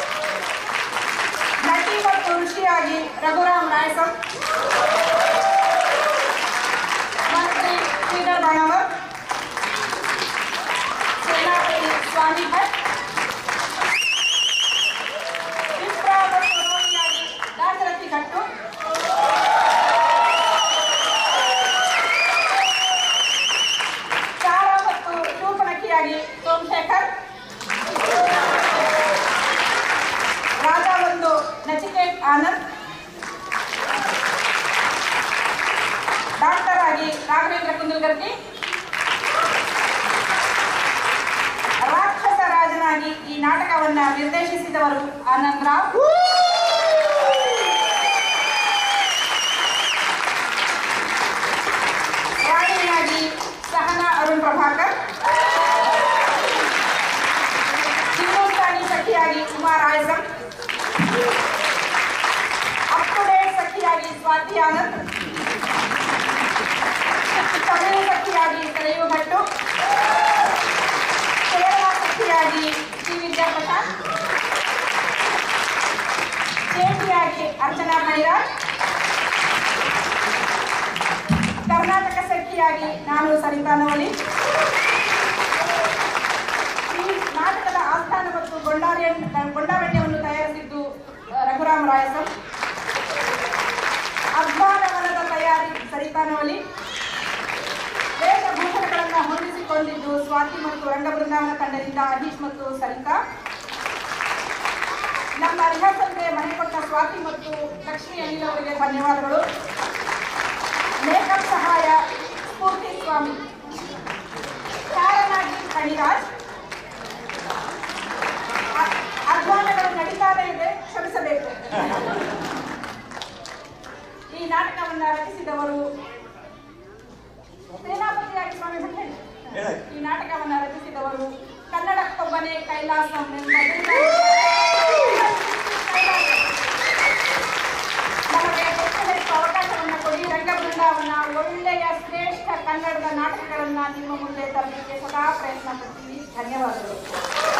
ನಟಿ ಮತ್ತು ಋಷಿಯಾಗಿ ರಘುರಾಮ್ ರಾಯಸಂ, ಮಂತ್ರಿ ಶ್ರೀಧರ್ ಬಾಣವರ್, ಸೇನಾಪತಿ ಸ್ವಾಮಿ ಭಟ್, ವಿಪ್ರ ಮತ್ತು ರೋಹಿಯಾಗಿ ದಾಸರಥಿ ಗಟ್ಟು, ಚಾರ ಮತ್ತು ಶೂರ್ಪನಖಿಯಾಗಿ ಸೋಮಶೇಖರ್, ರಾಜ ಒಂದು ನಚಿಕೇತ್ ಆನಂದ್, ಡಾಕ್ಟರ್ ಆಗಿ ರಾಘವೇಂದ್ರ ಕುಂದಲ್ಗರ್ಗಿ, ರಾಕ್ಷಸ ರಾಜನಾಗಿ ಈ ನಾಟಕವನ್ನ ನಿರ್ದೇಶಿಸಿದವರು ಆನಂದ್ ರಾವ್, ರಾಣಿಯಾಗಿ ಸಹನಾ ಅರುಣ್ ಪ್ರಭಾಕರ್, ಹಿಂದೂಸ್ತಾನಿ ಸಖಿಯಾಗಿ Uma Rayasam, up to date ಸಖಿಯಾಗಿ ಸ್ವಾತಿ ಆನಂದ್, ತಮಿಳು ಸಖಿಯಾಗಿ ಸರಯು ಭಟ್ಟು, ಕೇರಳ ಸಖಿಯಾಗಿ ಶ್ರೀ ವಿದ್ಯಾ ಪ್ರಸಾದ್, ಚೇಟಿಯಾಗಿ ಅರ್ಚನಾ ಮಣಿರಾಜ್, ಕರ್ನಾಟಕ ಸಖಿಯಾಗಿ ನಿರ್ದೇಶಕಿಯಾಗಿ ನಾನು ಸರಿತಾ ನವಲಿ. ಈ ನಾಟಕದ ಆಸ್ಥಾನ ಮತ್ತು ಗೊಂಡಾರ್ಯ ಗೊಂಡಾರಣ್ಯವನ್ನು ತಯಾರಿಸಿದ್ದು ರಘುರಾಮ್ ರಾಯಸಂ. ಅಧ್ವಾನವನದ ತಯಾರಿ ಸರಿತಾ ನವಲಿ. ವೇಷಭೂಷಣಗಳನ್ನು ಹೊಂದಿಸಿಕೊಂಡಿದ್ದು ಸ್ವಾತಿ ಮತ್ತು ರಂಗ ಬೃಂದಾವನ ತಂಡದಿಂದ ಅನೀಶ್ ಮತ್ತು ಸರಿತಾ. ನಮ್ಮ ರಿಹರ್ಸಲ್ಗೆ ಮನೆ ಕೊಟ್ಟ ಸ್ವಾತಿ ಮತ್ತು ಲಕ್ಷ್ಮೀ ಅನಿಲ್ ಅವರಿಗೆ ಧನ್ಯವಾದಗಳು. ಮೇಕಪ್ ಸಹಾಯ ಸ್ಫೂರ್ತಿ ಸ್ವಾಮಿ. ಚಾರನಾಗಿ ಕಣಿರಾಜ್. ಅಧ್ವಾನಗಳು ನಡೀತಾನೇ ಇದೆ, ಕ್ಷಮಿಸಬೇಕು. ಈ ನಾಟಕವನ್ನು ರಚಿಸಿದವರು ಸೇನಾಪತಿಯಾಗಿ ಸ್ವಾಮಿ ಭಟ್ಟ. ಈ ನಾಟಕವನ್ನು ರಚಿಸಿದವರು ಕನ್ನಡಕ್ಕೊಬ್ಬನೆ ಕೈಲಾಸಂ ಎಂಬ ನಮಗೆ ಹೆಚ್ಚು ಹೆಚ್ಚು ಅವಕಾಶವನ್ನು ಕೊಡಿ. ರಂಗ ಬೃಂದಾವನ ಒಳ್ಳೆಯ ಶ್ರೇಷ್ಠ ಕನ್ನಡದ ನಾಟಕಗಳನ್ನ ನಿಮ್ಮ ಮುಂದೆ ತರಲಿಕ್ಕೆ ಸದಾ ಪ್ರಯತ್ನ ಪಡ್ತೀವಿ. ಧನ್ಯವಾದಗಳು.